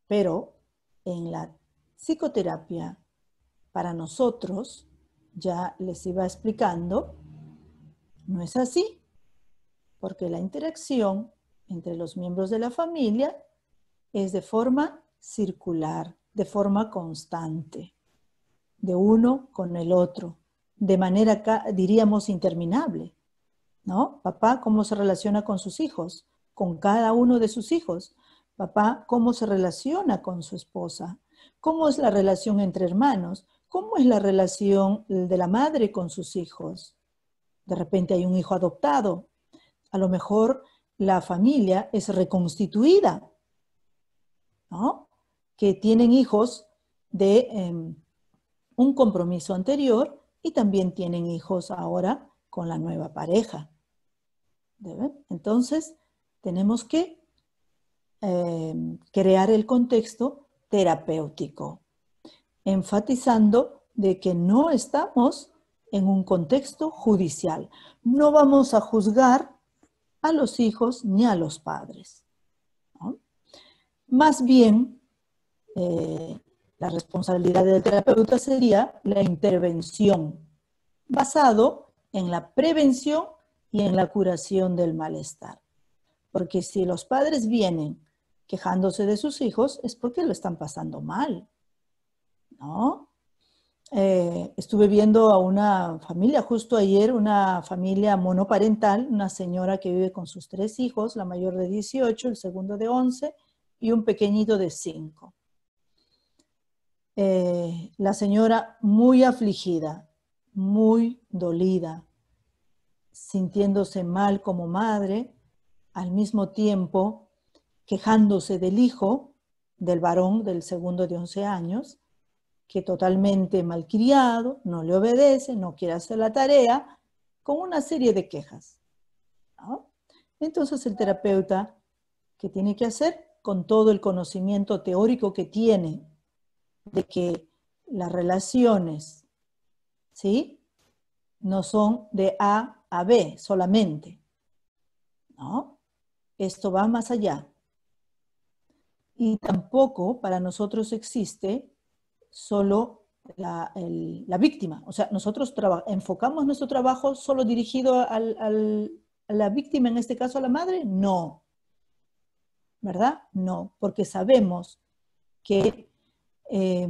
Pero en la psicoterapia, para nosotros, ya les iba explicando, no es así, porque la interacción entre los miembros de la familia es de forma circular, de forma constante, de uno con el otro, de manera, diríamos, interminable, ¿no? Papá, ¿cómo se relaciona con sus hijos? Con cada uno de sus hijos. Papá, ¿cómo se relaciona con su esposa? ¿Cómo es la relación entre hermanos? ¿Cómo es la relación de la madre con sus hijos? De repente hay un hijo adoptado. A lo mejor la familia es reconstituida, ¿no? Que tienen hijos de eh, un compromiso anterior y también tienen hijos ahora con la nueva pareja. ¿Deben? Entonces, tenemos que eh, crear el contexto terapéutico, enfatizando de que no estamos en un contexto judicial. No vamos a juzgar a los hijos ni a los padres, ¿no? Más bien, eh, la responsabilidad del terapeuta sería la intervención, basado en la prevención y en la curación del malestar. Porque si los padres vienen quejándose de sus hijos, es porque lo están pasando mal, ¿no? Eh, estuve viendo a una familia justo ayer, una familia monoparental, una señora que vive con sus tres hijos, la mayor de dieciocho, el segundo de once y un pequeñito de cinco. Eh, la señora muy afligida, muy dolida, sintiéndose mal como madre, al mismo tiempo quejándose del hijo, del varón del segundo de once años, que totalmente malcriado, no le obedece, no quiere hacer la tarea, con una serie de quejas, ¿no? Entonces el terapeuta, ¿qué tiene que hacer? Con todo el conocimiento teórico que tiene de que las relaciones, ¿sí?, no son de A a B solamente, ¿no? Esto va más allá. Y tampoco para nosotros existe solo la, el, la víctima. O sea, nosotros enfocamos nuestro trabajo solo dirigido al, al, a la víctima, en este caso a la madre. No. ¿Verdad? No, porque sabemos que eh,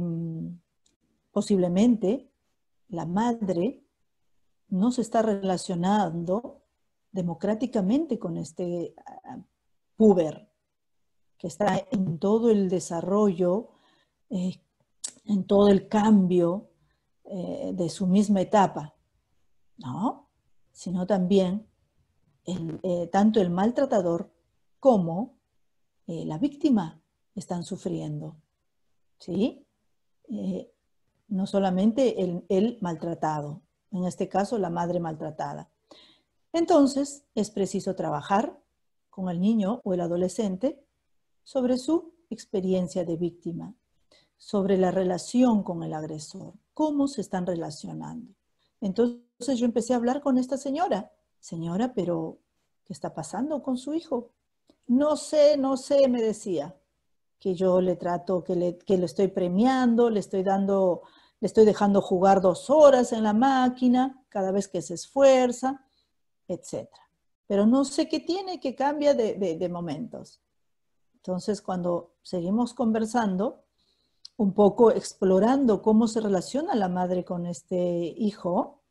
posiblemente la madre no se está relacionando democráticamente con este uh, puber, que está en todo el desarrollo, eh, en todo el cambio eh, de su misma etapa, ¿no? Sino también el, eh, tanto el maltratador como eh, la víctima están sufriendo, ¿sí? Eh, no solamente el, el maltratado, en este caso la madre maltratada. Entonces es preciso trabajar con el niño o el adolescente sobre su experiencia de víctima, sobre la relación con el agresor, cómo se están relacionando. Entonces yo empecé a hablar con esta señora. Señora, pero ¿qué está pasando con su hijo? No sé, no sé, me decía, que yo le trato, que le, que le estoy premiando, le estoy dando, le estoy dejando jugar dos horas en la máquina cada vez que se esfuerza, etcétera. Pero no sé qué tiene, que cambia de, de, de momentos. Entonces, cuando seguimos conversando, un poco explorando cómo se relaciona la madre con este hijo,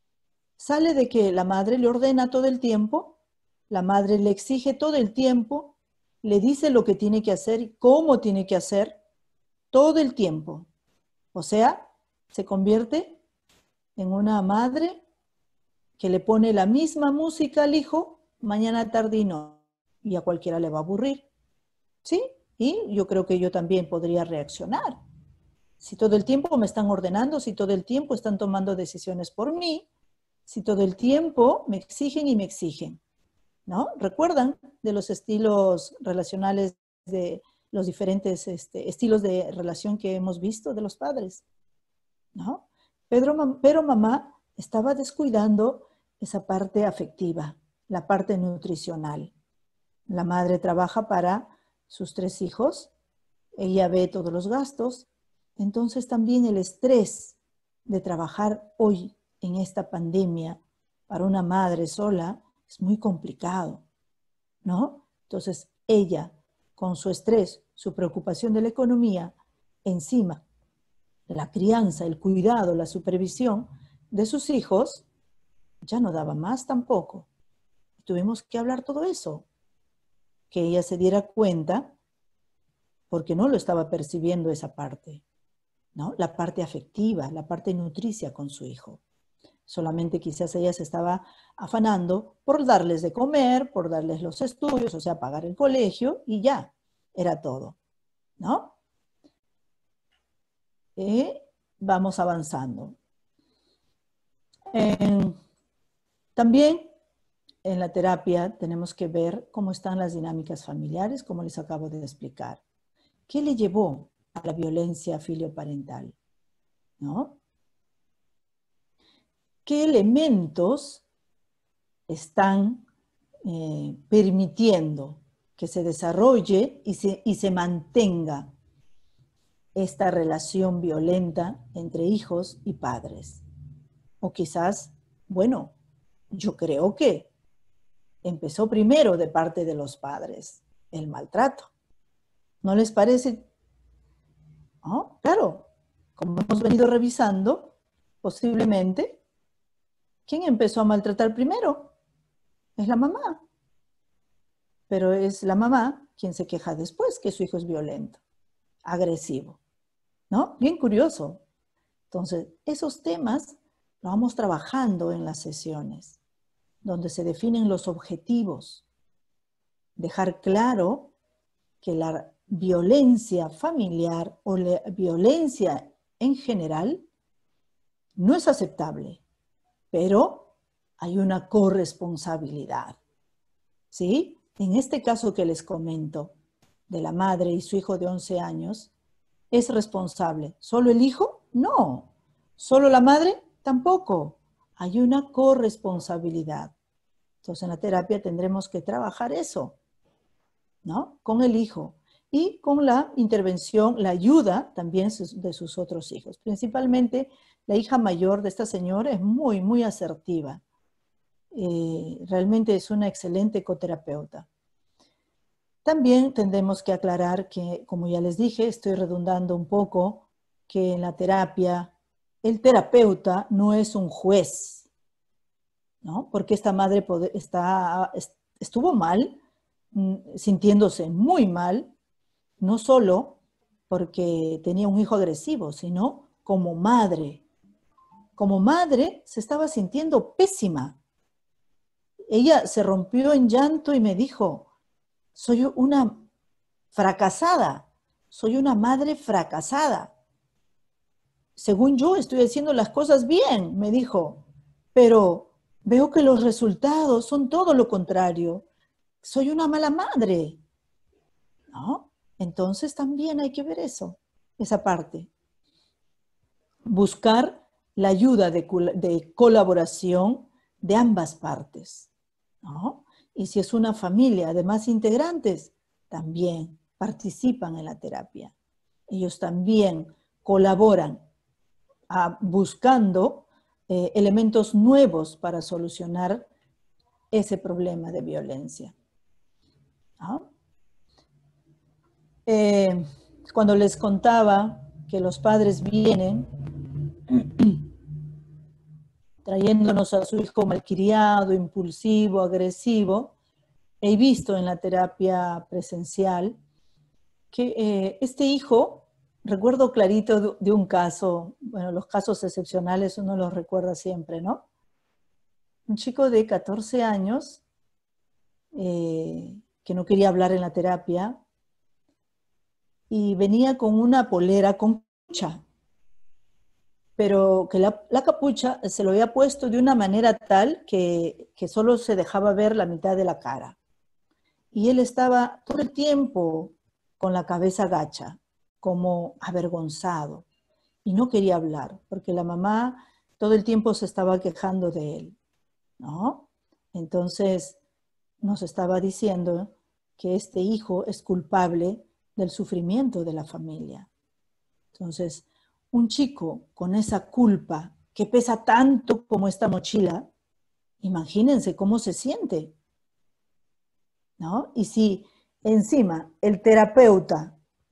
sale de que la madre le ordena todo el tiempo, la madre le exige todo el tiempo, le dice lo que tiene que hacer y cómo tiene que hacer todo el tiempo. O sea, se convierte en una madre que le pone la misma música al hijo mañana, tarde y noche, y a cualquiera le va a aburrir, ¿sí? Y yo creo que yo también podría reaccionar. Si todo el tiempo me están ordenando, si todo el tiempo están tomando decisiones por mí, si todo el tiempo me exigen y me exigen, ¿no? ¿Recuerdan de los estilos relacionales, de los diferentes este, estilos de relación que hemos visto de los padres, ¿no? Pero, pero mamá estaba descuidando esa parte afectiva, la parte nutricional. La madre trabaja para sus tres hijos, ella ve todos los gastos, entonces también el estrés de trabajar hoy en esta pandemia para una madre sola es muy complicado, ¿no? Entonces ella, con su estrés, su preocupación de la economía, encima la crianza, el cuidado, la supervisión de sus hijos, ya no daba más tampoco. Tuvimos que hablar todo eso, que ella se diera cuenta, porque no lo estaba percibiendo esa parte, ¿no? La parte afectiva, la parte nutricia con su hijo. Solamente quizás ella se estaba afanando por darles de comer, por darles los estudios, o sea, pagar el colegio, y ya, era todo, ¿no? Y vamos avanzando. Eh, también en la terapia tenemos que ver cómo están las dinámicas familiares, como les acabo de explicar. ¿Qué le llevó a la violencia filioparental? ¿No? ¿Qué elementos están eh, permitiendo que se desarrolle y se, y se mantenga esta relación violenta entre hijos y padres? O quizás, bueno, yo creo que empezó primero de parte de los padres el maltrato. ¿No les parece? ¿No? Claro, como hemos venido revisando, posiblemente, ¿quién empezó a maltratar primero? Es la mamá. Pero es la mamá quien se queja después que su hijo es violento, agresivo, ¿no? Bien curioso. Entonces, esos temas los vamos trabajando en las sesiones, donde se definen los objetivos. Dejar claro que la violencia familiar o la violencia en general no es aceptable, pero hay una corresponsabilidad, ¿sí? En este caso que les comento, de la madre y su hijo de once años, ¿es responsable solo el hijo? No. ¿Solo la madre? Tampoco. Hay una corresponsabilidad. Entonces en la terapia tendremos que trabajar eso, ¿no? Con el hijo y con la intervención, la ayuda también de sus otros hijos. Principalmente la hija mayor de esta señora es muy, muy asertiva. Eh, realmente es una excelente ecoterapeuta. También tendremos que aclarar que, como ya les dije, estoy redundando un poco, que en la terapia el terapeuta no es un juez, ¿no? Porque esta madre está, estuvo mal, sintiéndose muy mal, no solo porque tenía un hijo agresivo, sino como madre. Como madre se estaba sintiendo pésima. Ella se rompió en llanto y me dijo, soy una fracasada, soy una madre fracasada. Según yo estoy haciendo las cosas bien, me dijo, pero veo que los resultados son todo lo contrario. Soy una mala madre, ¿no? Entonces también hay que ver eso, esa parte. Buscar la ayuda de, de colaboración de ambas partes, ¿no? Y si es una familia de más integrantes, también participan en la terapia. Ellos también colaboran a, buscando eh, elementos nuevos para solucionar ese problema de violencia, ¿no? Eh, cuando les contaba que los padres vienen trayéndonos a su hijo malcriado, impulsivo, agresivo, he visto en la terapia presencial que eh, este hijo, recuerdo clarito de, de un caso, bueno, los casos excepcionales uno los recuerda siempre, ¿no? Un chico de catorce años eh, que no quería hablar en la terapia y venía con una polera con capucha, pero que la, la capucha se lo había puesto de una manera tal que, que solo se dejaba ver la mitad de la cara. Y él estaba todo el tiempo con la cabeza gacha, como avergonzado, y no quería hablar, porque la mamá todo el tiempo se estaba quejando de él, ¿no? Entonces nos estaba diciendo que este hijo es culpable del sufrimiento de la familia. Entonces, un chico con esa culpa que pesa tanto como esta mochila, imagínense cómo se siente, ¿no? Y si encima el terapeuta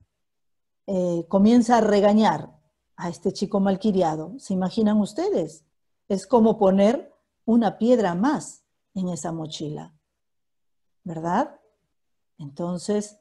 eh, comienza a regañar a este chico malcriado, ¿se imaginan ustedes? Es como poner una piedra más en esa mochila, ¿verdad? Entonces,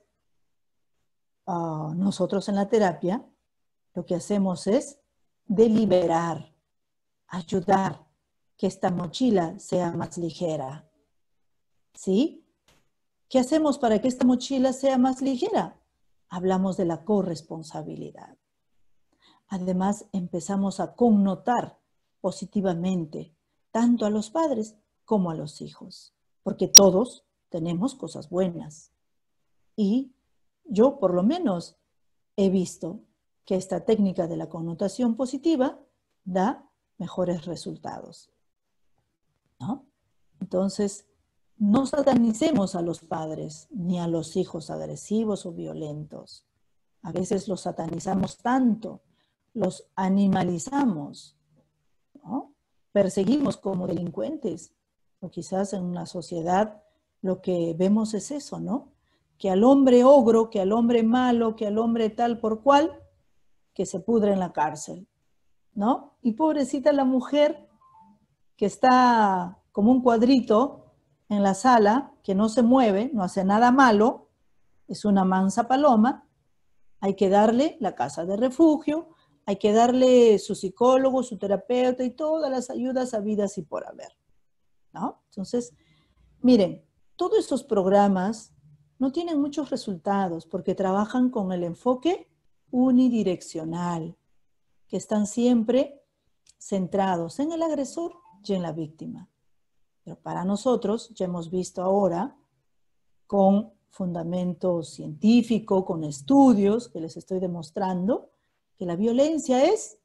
uh, nosotros en la terapia lo que hacemos es deliberar, ayudar que esta mochila sea más ligera. ¿Sí? ¿Qué hacemos para que esta mochila sea más ligera? Hablamos de la corresponsabilidad. Además, empezamos a connotar positivamente tanto a los padres como a los hijos, porque todos tenemos cosas buenas. Y yo, por lo menos, he visto que esta técnica de la connotación positiva da mejores resultados, ¿no? Entonces, no satanicemos a los padres ni a los hijos agresivos o violentos. A veces los satanizamos tanto, los animalizamos, ¿no? Perseguimos como delincuentes, o quizás en una sociedad lo que vemos es eso, ¿no? Que al hombre ogro, que al hombre malo, que al hombre tal por cual, que se pudre en la cárcel, ¿no? Y pobrecita la mujer que está como un cuadrito en la sala, que no se mueve, no hace nada malo, es una mansa paloma, hay que darle la casa de refugio, hay que darle su psicólogo, su terapeuta y todas las ayudas habidas y por haber, ¿no? Entonces, miren, todos estos programas no tienen muchos resultados porque trabajan con el enfoque unidireccional, que están siempre centrados en el agresor y en la víctima. Pero para nosotros, ya hemos visto ahora, con fundamento científico, con estudios que les estoy demostrando, que la violencia es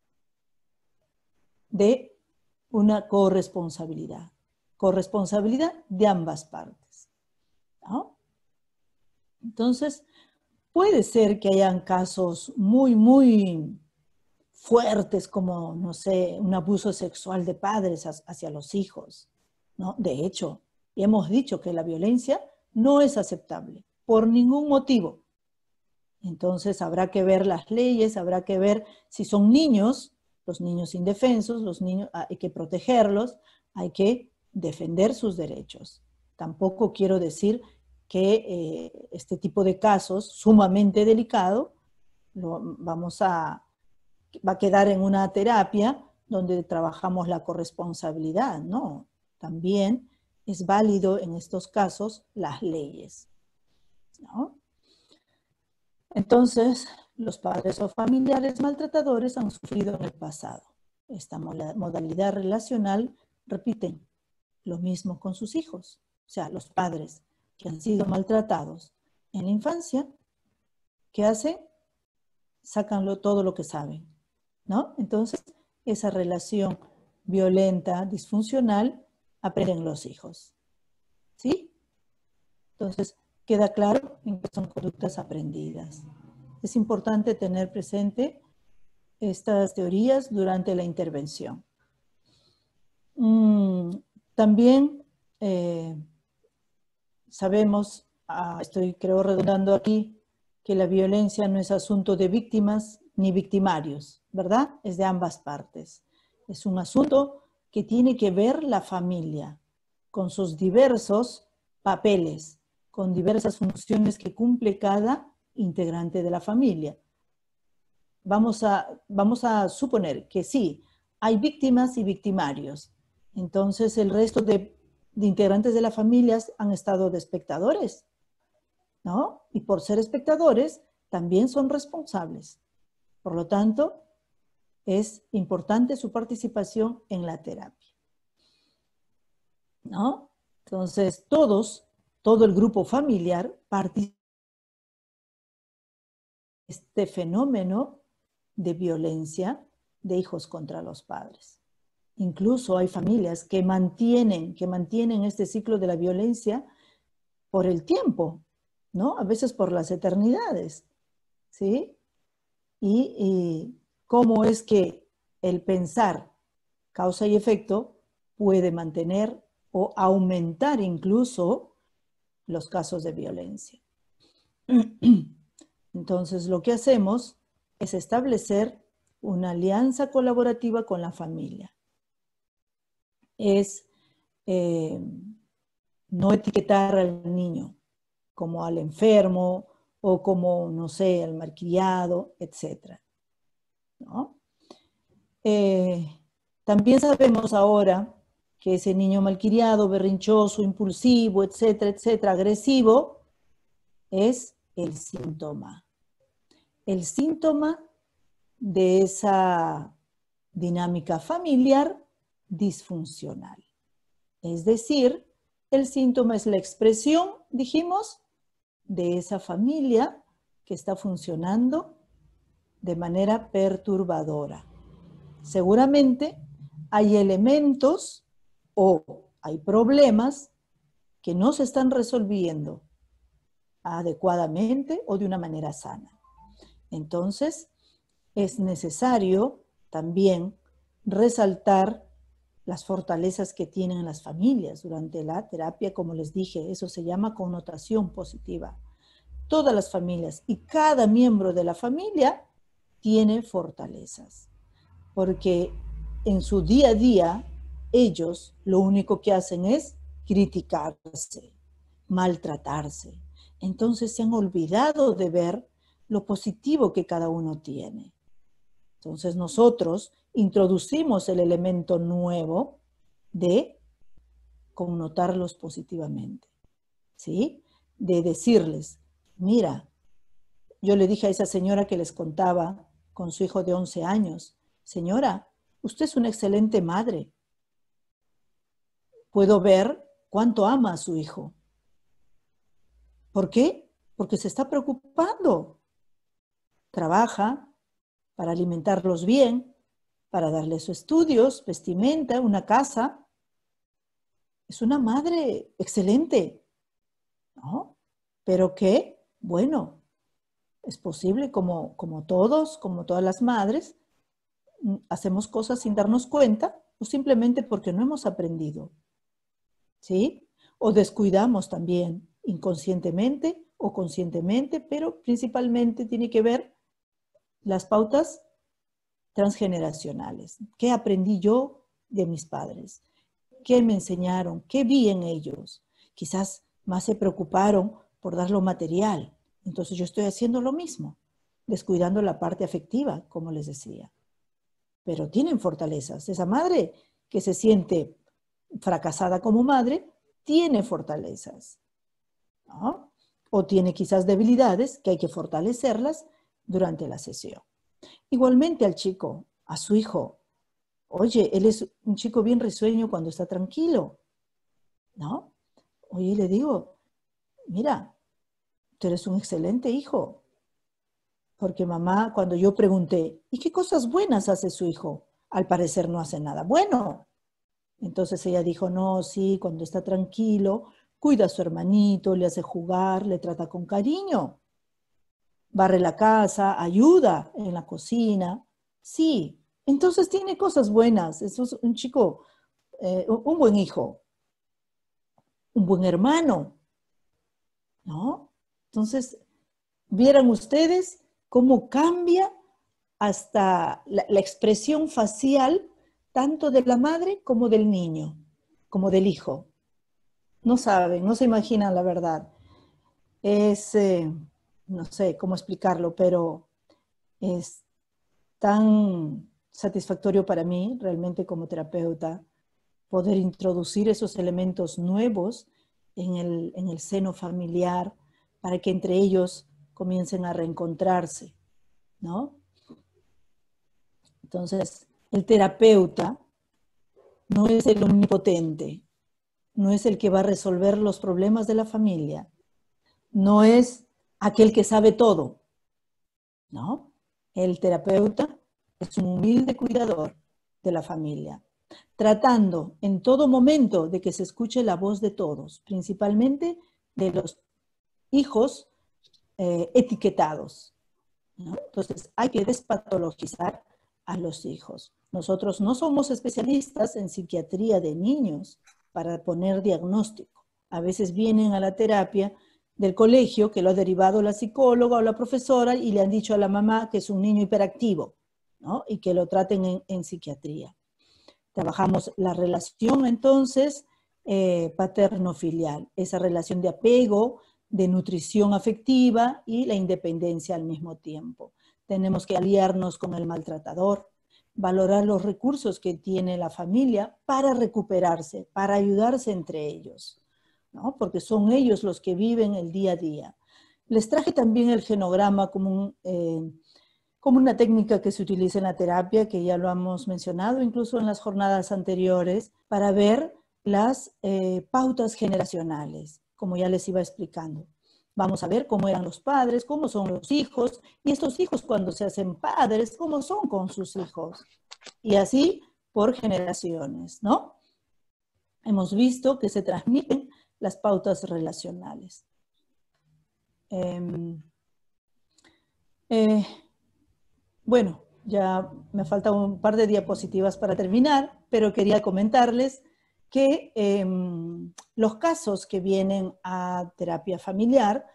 de una corresponsabilidad, corresponsabilidad de ambas partes, ¿no? Entonces, puede ser que hayan casos muy, muy fuertes como, no sé, un abuso sexual de padres hacia los hijos, ¿no? De hecho, hemos dicho que la violencia no es aceptable por ningún motivo. Entonces habrá que ver las leyes, habrá que ver si son niños, los niños indefensos, los niños, hay que protegerlos, hay que defender sus derechos. Tampoco quiero decir que eh, este tipo de casos sumamente delicado lo vamos a, va a quedar en una terapia donde trabajamos la corresponsabilidad, no. También es válido en estos casos las leyes, ¿no? Entonces, los padres o familiares maltratadores han sufrido en el pasado. Esta modalidad relacional, repiten, lo mismo con sus hijos. O sea, los padres que han sido maltratados en la infancia, ¿qué hacen? Sacan todo lo que saben, ¿no? Entonces, esa relación violenta, disfuncional, aprenden los hijos, ¿sí? Entonces, queda claro en que son conductas aprendidas. Es importante tener presente estas teorías durante la intervención. Mm, también eh, sabemos, ah, estoy creo redundando aquí, que la violencia no es asunto de víctimas ni victimarios, ¿verdad? Es de ambas partes. Es un asunto que tiene que ver la familia con sus diversos papeles, con diversas funciones que cumple cada integrante de la familia. Vamos a, vamos a suponer que sí, hay víctimas y victimarios. Entonces el resto de, de integrantes de las familias han estado de espectadores, ¿no? Y por ser espectadores, también son responsables. Por lo tanto, es importante su participación en la terapia, ¿no? Entonces, todos, todo el grupo familiar participa en este fenómeno de violencia de hijos contra los padres. Incluso hay familias que mantienen, que mantienen este ciclo de la violencia por el tiempo. ¿no? A veces por las eternidades, ¿sí? Y, y cómo es que el pensar causa y efecto puede mantener o aumentar incluso los casos de violencia. Entonces, lo que hacemos es establecer una alianza colaborativa con la familia. Es eh, no etiquetar al niño como al enfermo o como, no sé, al malcriado, etcétera, ¿no? Eh, también sabemos ahora que ese niño malcriado, berrinchoso, impulsivo, etcétera, etcétera, agresivo, es el síntoma. El síntoma de esa dinámica familiar disfuncional. Es decir, el síntoma es la expresión, dijimos, de esa familia que está funcionando de manera perturbadora. Seguramente hay elementos o hay problemas que no se están resolviendo adecuadamente o de una manera sana. Entonces, es necesario también resaltar las fortalezas que tienen las familias durante la terapia, como les dije, eso se llama connotación positiva. Todas las familias y cada miembro de la familia tiene fortalezas, porque en su día a día ellos lo único que hacen es criticarse, maltratarse. Entonces se han olvidado de ver lo positivo que cada uno tiene. Entonces nosotros introducimos el elemento nuevo de connotarlos positivamente, ¿sí? De decirles, mira, yo le dije a esa señora que les contaba con su hijo de once años, señora, usted es una excelente madre. Puedo ver cuánto ama a su hijo. ¿Por qué? Porque se está preocupando. Trabaja para alimentarlos bien, para darles sus estudios, vestimenta, una casa. Es una madre excelente, ¿no? Pero que, bueno, es posible como, como todos, como todas las madres, hacemos cosas sin darnos cuenta o simplemente porque no hemos aprendido, ¿sí? O descuidamos también inconscientemente o conscientemente, pero principalmente tiene que ver las pautas transgeneracionales. ¿Qué aprendí yo de mis padres? ¿Qué me enseñaron? ¿Qué vi en ellos? Quizás más se preocuparon por dar lo material. Entonces yo estoy haciendo lo mismo, descuidando la parte afectiva, como les decía. Pero tienen fortalezas. Esa madre que se siente fracasada como madre, tiene fortalezas, ¿no? O tiene quizás debilidades que hay que fortalecerlas durante la sesión. Igualmente al chico, a su hijo. Oye, él es un chico bien risueño cuando está tranquilo, ¿no? Oye, le digo, mira, tú eres un excelente hijo. Porque mamá, cuando yo pregunté, ¿y qué cosas buenas hace su hijo? Al parecer no hace nada bueno. Entonces ella dijo, no, sí, cuando está tranquilo, cuida a su hermanito, le hace jugar, le trata con cariño. Barre la casa, ayuda en la cocina. Sí, entonces tiene cosas buenas. Eso es un chico, eh, un buen hijo, un buen hermano, ¿no? Entonces, vieran ustedes cómo cambia hasta la, la expresión facial tanto de la madre como del niño, como del hijo. No saben, no se imaginan la verdad. Es, eh, no sé cómo explicarlo, pero es tan satisfactorio para mí, realmente como terapeuta, poder introducir esos elementos nuevos en el, en el seno familiar para que entre ellos comiencen a reencontrarse, ¿no? Entonces, el terapeuta no es el omnipotente, no es el que va a resolver los problemas de la familia, no es aquel que sabe todo, ¿no? El terapeuta es un humilde cuidador de la familia, tratando en todo momento de que se escuche la voz de todos, principalmente de los hijos eh, etiquetados, ¿no? Entonces hay que despatologizar a los hijos. Nosotros no somos especialistas en psiquiatría de niños para poner diagnóstico. A veces vienen a la terapia del colegio que lo ha derivado la psicóloga o la profesora y le han dicho a la mamá que es un niño hiperactivo, ¿no? Y que lo traten en, en psiquiatría. Trabajamos la relación entonces eh, paterno-filial, esa relación de apego, de nutrición afectiva y la independencia al mismo tiempo. Tenemos que aliarnos con el maltratador, valorar los recursos que tiene la familia para recuperarse, para ayudarse entre ellos, ¿no? Porque son ellos los que viven el día a día. Les traje también el genograma como, un, eh, como una técnica que se utiliza en la terapia, que ya lo hemos mencionado incluso en las jornadas anteriores, para ver las eh, pautas generacionales, como ya les iba explicando. Vamos a ver cómo eran los padres, cómo son los hijos, y estos hijos cuando se hacen padres, cómo son con sus hijos. Y así por generaciones, ¿no? Hemos visto que se transmiten las pautas relacionales. Eh, eh, bueno, ya me falta un par de diapositivas para terminar, pero quería comentarles que eh, los casos que vienen a terapia familiar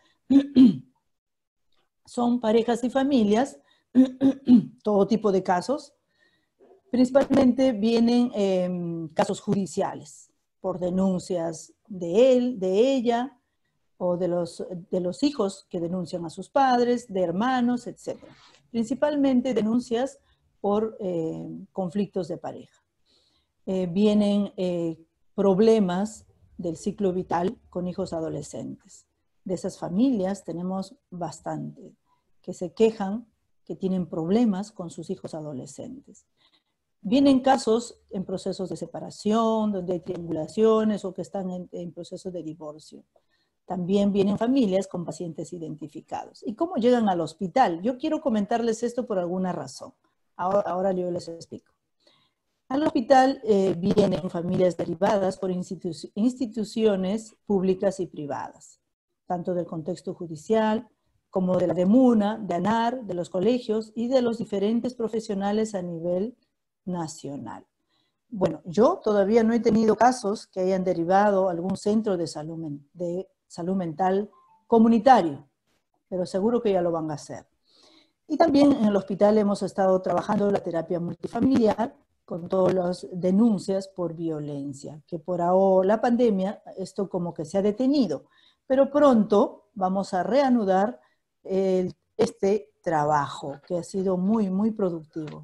son parejas y familias, todo tipo de casos. Principalmente vienen eh, casos judiciales, por denuncias de él, de ella, o de los, de los hijos que denuncian a sus padres, de hermanos, etcétera. Principalmente denuncias por eh, conflictos de pareja. Eh, vienen eh, problemas del ciclo vital con hijos adolescentes. De esas familias tenemos bastante, que se quejan, que tienen problemas con sus hijos adolescentes. Vienen casos en procesos de separación, donde hay triangulaciones o que están en, en procesos de divorcio. También vienen familias con pacientes identificados. ¿Y cómo llegan al hospital? Yo quiero comentarles esto por alguna razón. Ahora, ahora yo les explico. Al hospital eh, vienen familias derivadas por institu instituciones públicas y privadas, tanto del contexto judicial como de la DEMUNA, de ANAR, de los colegios y de los diferentes profesionales a nivel nacional. Bueno, yo todavía no he tenido casos que hayan derivado a algún centro de salud, de salud mental comunitario, pero seguro que ya lo van a hacer. Y también en el hospital hemos estado trabajando la terapia multifamiliar con todas las denuncias por violencia, que por ahora la pandemia, esto como que se ha detenido, pero pronto vamos a reanudar el, este trabajo que ha sido muy, muy productivo,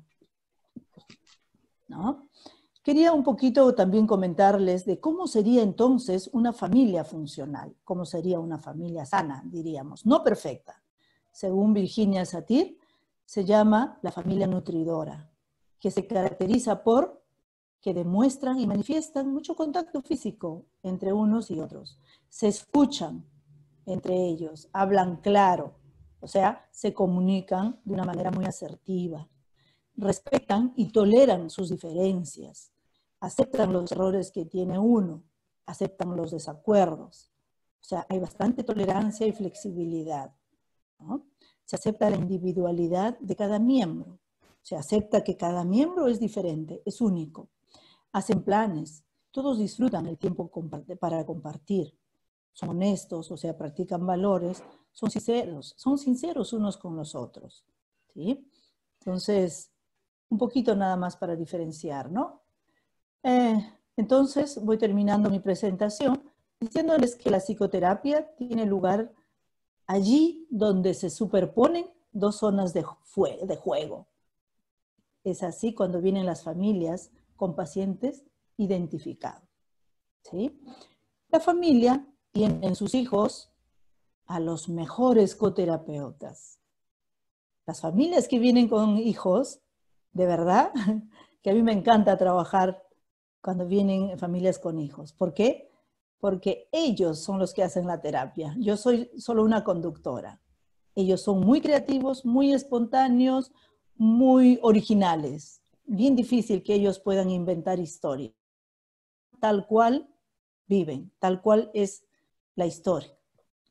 ¿no? Quería un poquito también comentarles de cómo sería entonces una familia funcional, cómo sería una familia sana, diríamos, no perfecta. Según Virginia Satir, se llama la familia nutridora, que se caracteriza por que demuestran y manifiestan mucho contacto físico entre unos y otros. Se escuchan entre ellos, hablan claro, o sea, se comunican de una manera muy asertiva. Respetan y toleran sus diferencias. Aceptan los errores que tiene uno, aceptan los desacuerdos. O sea, hay bastante tolerancia y flexibilidad, ¿no? Se acepta la individualidad de cada miembro. Se acepta que cada miembro es diferente, es único. Hacen planes, todos disfrutan el tiempo para compartir. Son honestos, o sea, practican valores, son sinceros, son sinceros unos con los otros, ¿sí? Entonces, un poquito nada más para diferenciar, ¿no? Eh, entonces, voy terminando mi presentación diciéndoles que la psicoterapia tiene lugar allí donde se superponen dos zonas de, de juego. Es así cuando vienen las familias con pacientes identificados, ¿sí? La familia tiene en sus hijos a los mejores coterapeutas. Las familias que vienen con hijos, de verdad, que a mí me encanta trabajar cuando vienen familias con hijos. ¿Por qué? Porque ellos son los que hacen la terapia. Yo soy solo una conductora. Ellos son muy creativos, muy espontáneos, muy originales. Bien difícil que ellos puedan inventar historia. Tal cual viven, tal cual es la historia.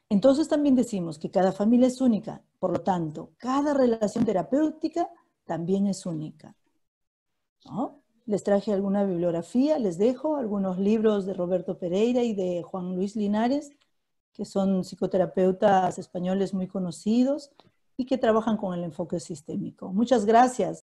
Entonces también decimos que cada familia es única, por lo tanto, cada relación terapéutica también es única, ¿no? Les traje alguna bibliografía, les dejo algunos libros de Roberto Pereira y de Juan Luis Linares, que son psicoterapeutas españoles muy conocidos y que trabajan con el enfoque sistémico. Muchas gracias.